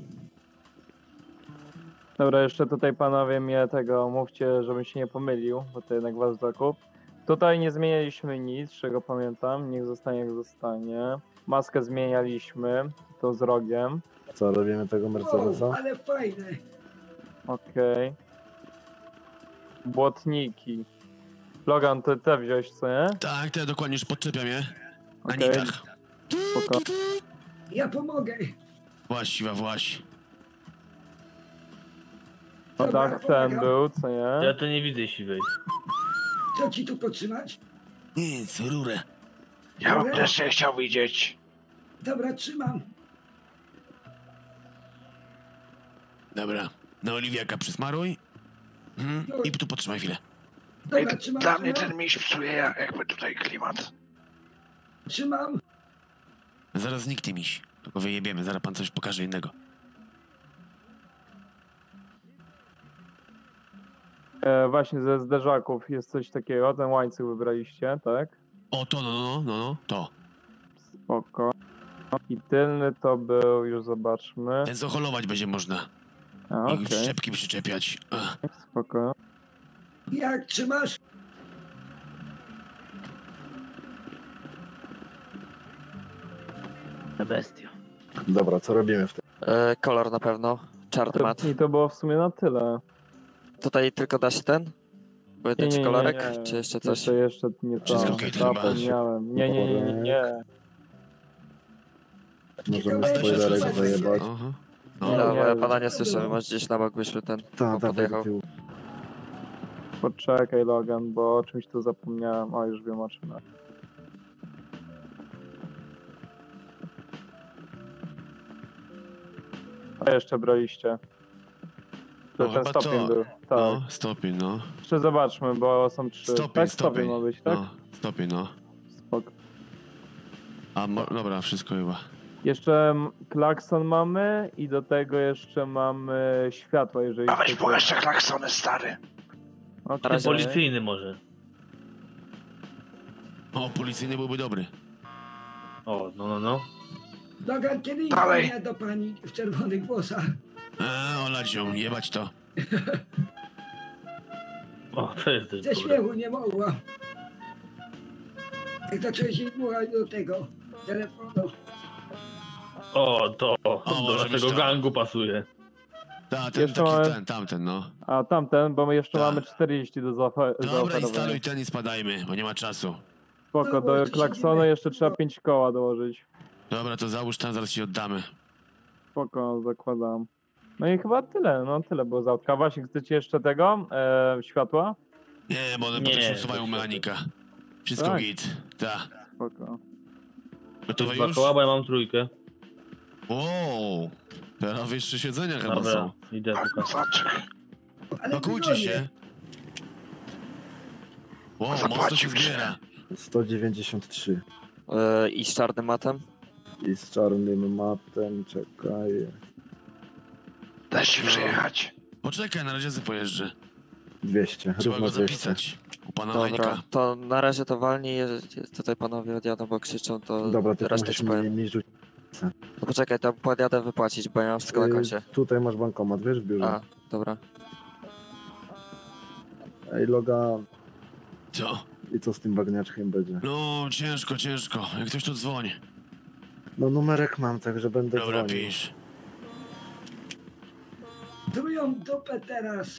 Dobra, jeszcze tutaj panowie mnie tego mówcie, żebym się nie pomylił, bo to jednak wasz zakup. Tutaj nie zmienialiśmy nic, z czego pamiętam, niech zostanie jak zostanie. Maskę zmienialiśmy, to z rogiem. Co, robimy tego Mercedesa? O, ale fajne. Okej. Błotniki. Logan, ty te wziąłeś, co nie? Tak, to ja dokładnie już podczepiam je. Na Okej. nitach. Spoko. Ja pomogę. Właściwa, właś. Tak, ten był, co nie? Ja to nie widzę siwej. Co ci tu potrzymać? Nic, rurę. Ja bym Dobra. też nie chciał widzieć. Dobra, trzymam. Dobra, na oliwiaka przysmaruj. Mhm. I tu potrzymaj chwilę. Ej, Dobra, trzymam. dla mnie trzymam. ten miś psuje ja- jakby tutaj klimat. Trzymam. Zaraz zniknie miś. Tylko wyjebiemy, zaraz pan coś pokaże innego. E, właśnie ze zderzaków jest coś takiego, ten łańcuch wybraliście, tak? O, to, no, no, no, no, to. Spoko. I tylny to był, już zobaczmy. Ten zoholować będzie można. A, I okej. szczepki przyczepiać. Ach. Spoko. Jak trzymasz? Bestia. Dobra, co robimy w tym? E, kolor na pewno. Czarny To, mat. I to było w sumie na tyle. Tutaj tylko da się ten? Pojedynczy kolorek? Czy jeszcze coś? Jeszcze, jeszcze nie to. Wszystko okej, to chyba. Zapomniałem. Nie, nie, nie, nie, nie. Możemy spoilerek zajebać. Aha. No, Nie, no, nie, ja nie. pana nie słyszę, może gdzieś na bok wyszły ten. Ta, on ta, podjechał. do tyłu. Poczekaj, Logan, bo o czymś tu zapomniałem. O, już wiem o czym. A jeszcze braliście. To No, ten chyba stopień to. był. Tak. No, stopień, no. Jeszcze zobaczmy, bo są trzy. Stopień, tak, stopień. ma być, tak? No, stopień, no. Spoko. A, mo- dobra, wszystko chyba. Jeszcze m, klakson mamy i do tego jeszcze mamy światła, jeżeli A weź chcecie. pokaż te klaksony, stary. Okej. Ten policyjny może. O, policyjny byłby dobry. O, no, no, no. Logan, kiedy Dalej. idzie do pani w czerwonych włosach? A, olać ją, jebać to. O, to jest też Ze dobre. śmiechu nie mogła. Jak zacząłeś jej mówić do tego telefonu. O, to O, do może być naszego to. gangu pasuje. Ta, ten, Jeszcze taki, mamy- ten, tamten, no. A tamten, bo my jeszcze Tak. mamy czterdzieści do zaofer- Dobra, zaoferowania. instaluj ten i spadajmy, bo nie ma czasu. Spoko, No, bo do jeszcze klaksonu siedzimy. jeszcze trzeba pięć koła dołożyć. Dobra, to załóż tam, zaraz ci oddamy. Spoko, zakładam. No i chyba tyle, no tyle było załatwa. Właśnie, chcecie jeszcze tego? E, światła? Nie, bo one Nie, potem się to usuwają świetnie. mechanika. Wszystko Tak. git. Ta. Spoko. Gotowe Dwa już? koła, bo ja mam trójkę. Wow. Teraz wyższe siedzenia chyba Dobra, są. idę A, tylko. kozaczek. Ale Pakujcie wygodnie. się. Wow, mocno się Zapłacił zbiera. sto dziewięćdziesiąt trzy. E, I z czarnym matem? I z czarnym matem, czekaj. Dasz ci przyjechać. Poczekaj, na razie pojeżdżę. dwieście, Trzeba równo go dwieście. zapisać. pana Dobra, Henryka. to na razie to walnij, jeżeli tutaj panowie odjadą, bo krzyczą, to Dobra, ty resztę musisz ci powiem. mi, mi rzucić. No poczekaj, to podjadę wypłacić, bo ja mam wszystko na Yy, koncie. Tutaj masz bankomat, wiesz, w biurze. A, dobra. Ej, Loga. Co? I co z tym bagniaczkiem będzie? No, ciężko, ciężko. Jak ktoś tu dzwoni. No numerek mam, także będę Dobra, dzwonił. pisz. Drują dupę teraz.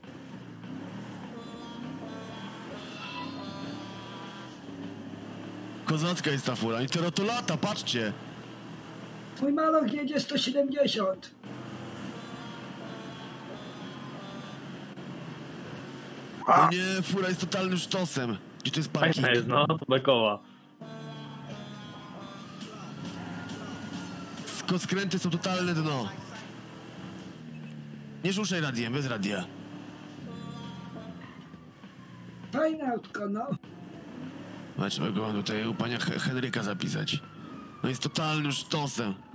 Kozacka jest ta fura. I teraz to lata, patrzcie. Twój maluch jedzie sto siedemdziesiąt. No nie, fura jest totalnym sztosem. Gdzie to jest parking? Fajna jest, no, to bekowa. Skoskręty są totalne dno. Nie ruszaj radiem, bez radia. Fajne autko, no. A trzeba go tutaj u pana He- Henryka zapisać. No jest totalnym sztosem.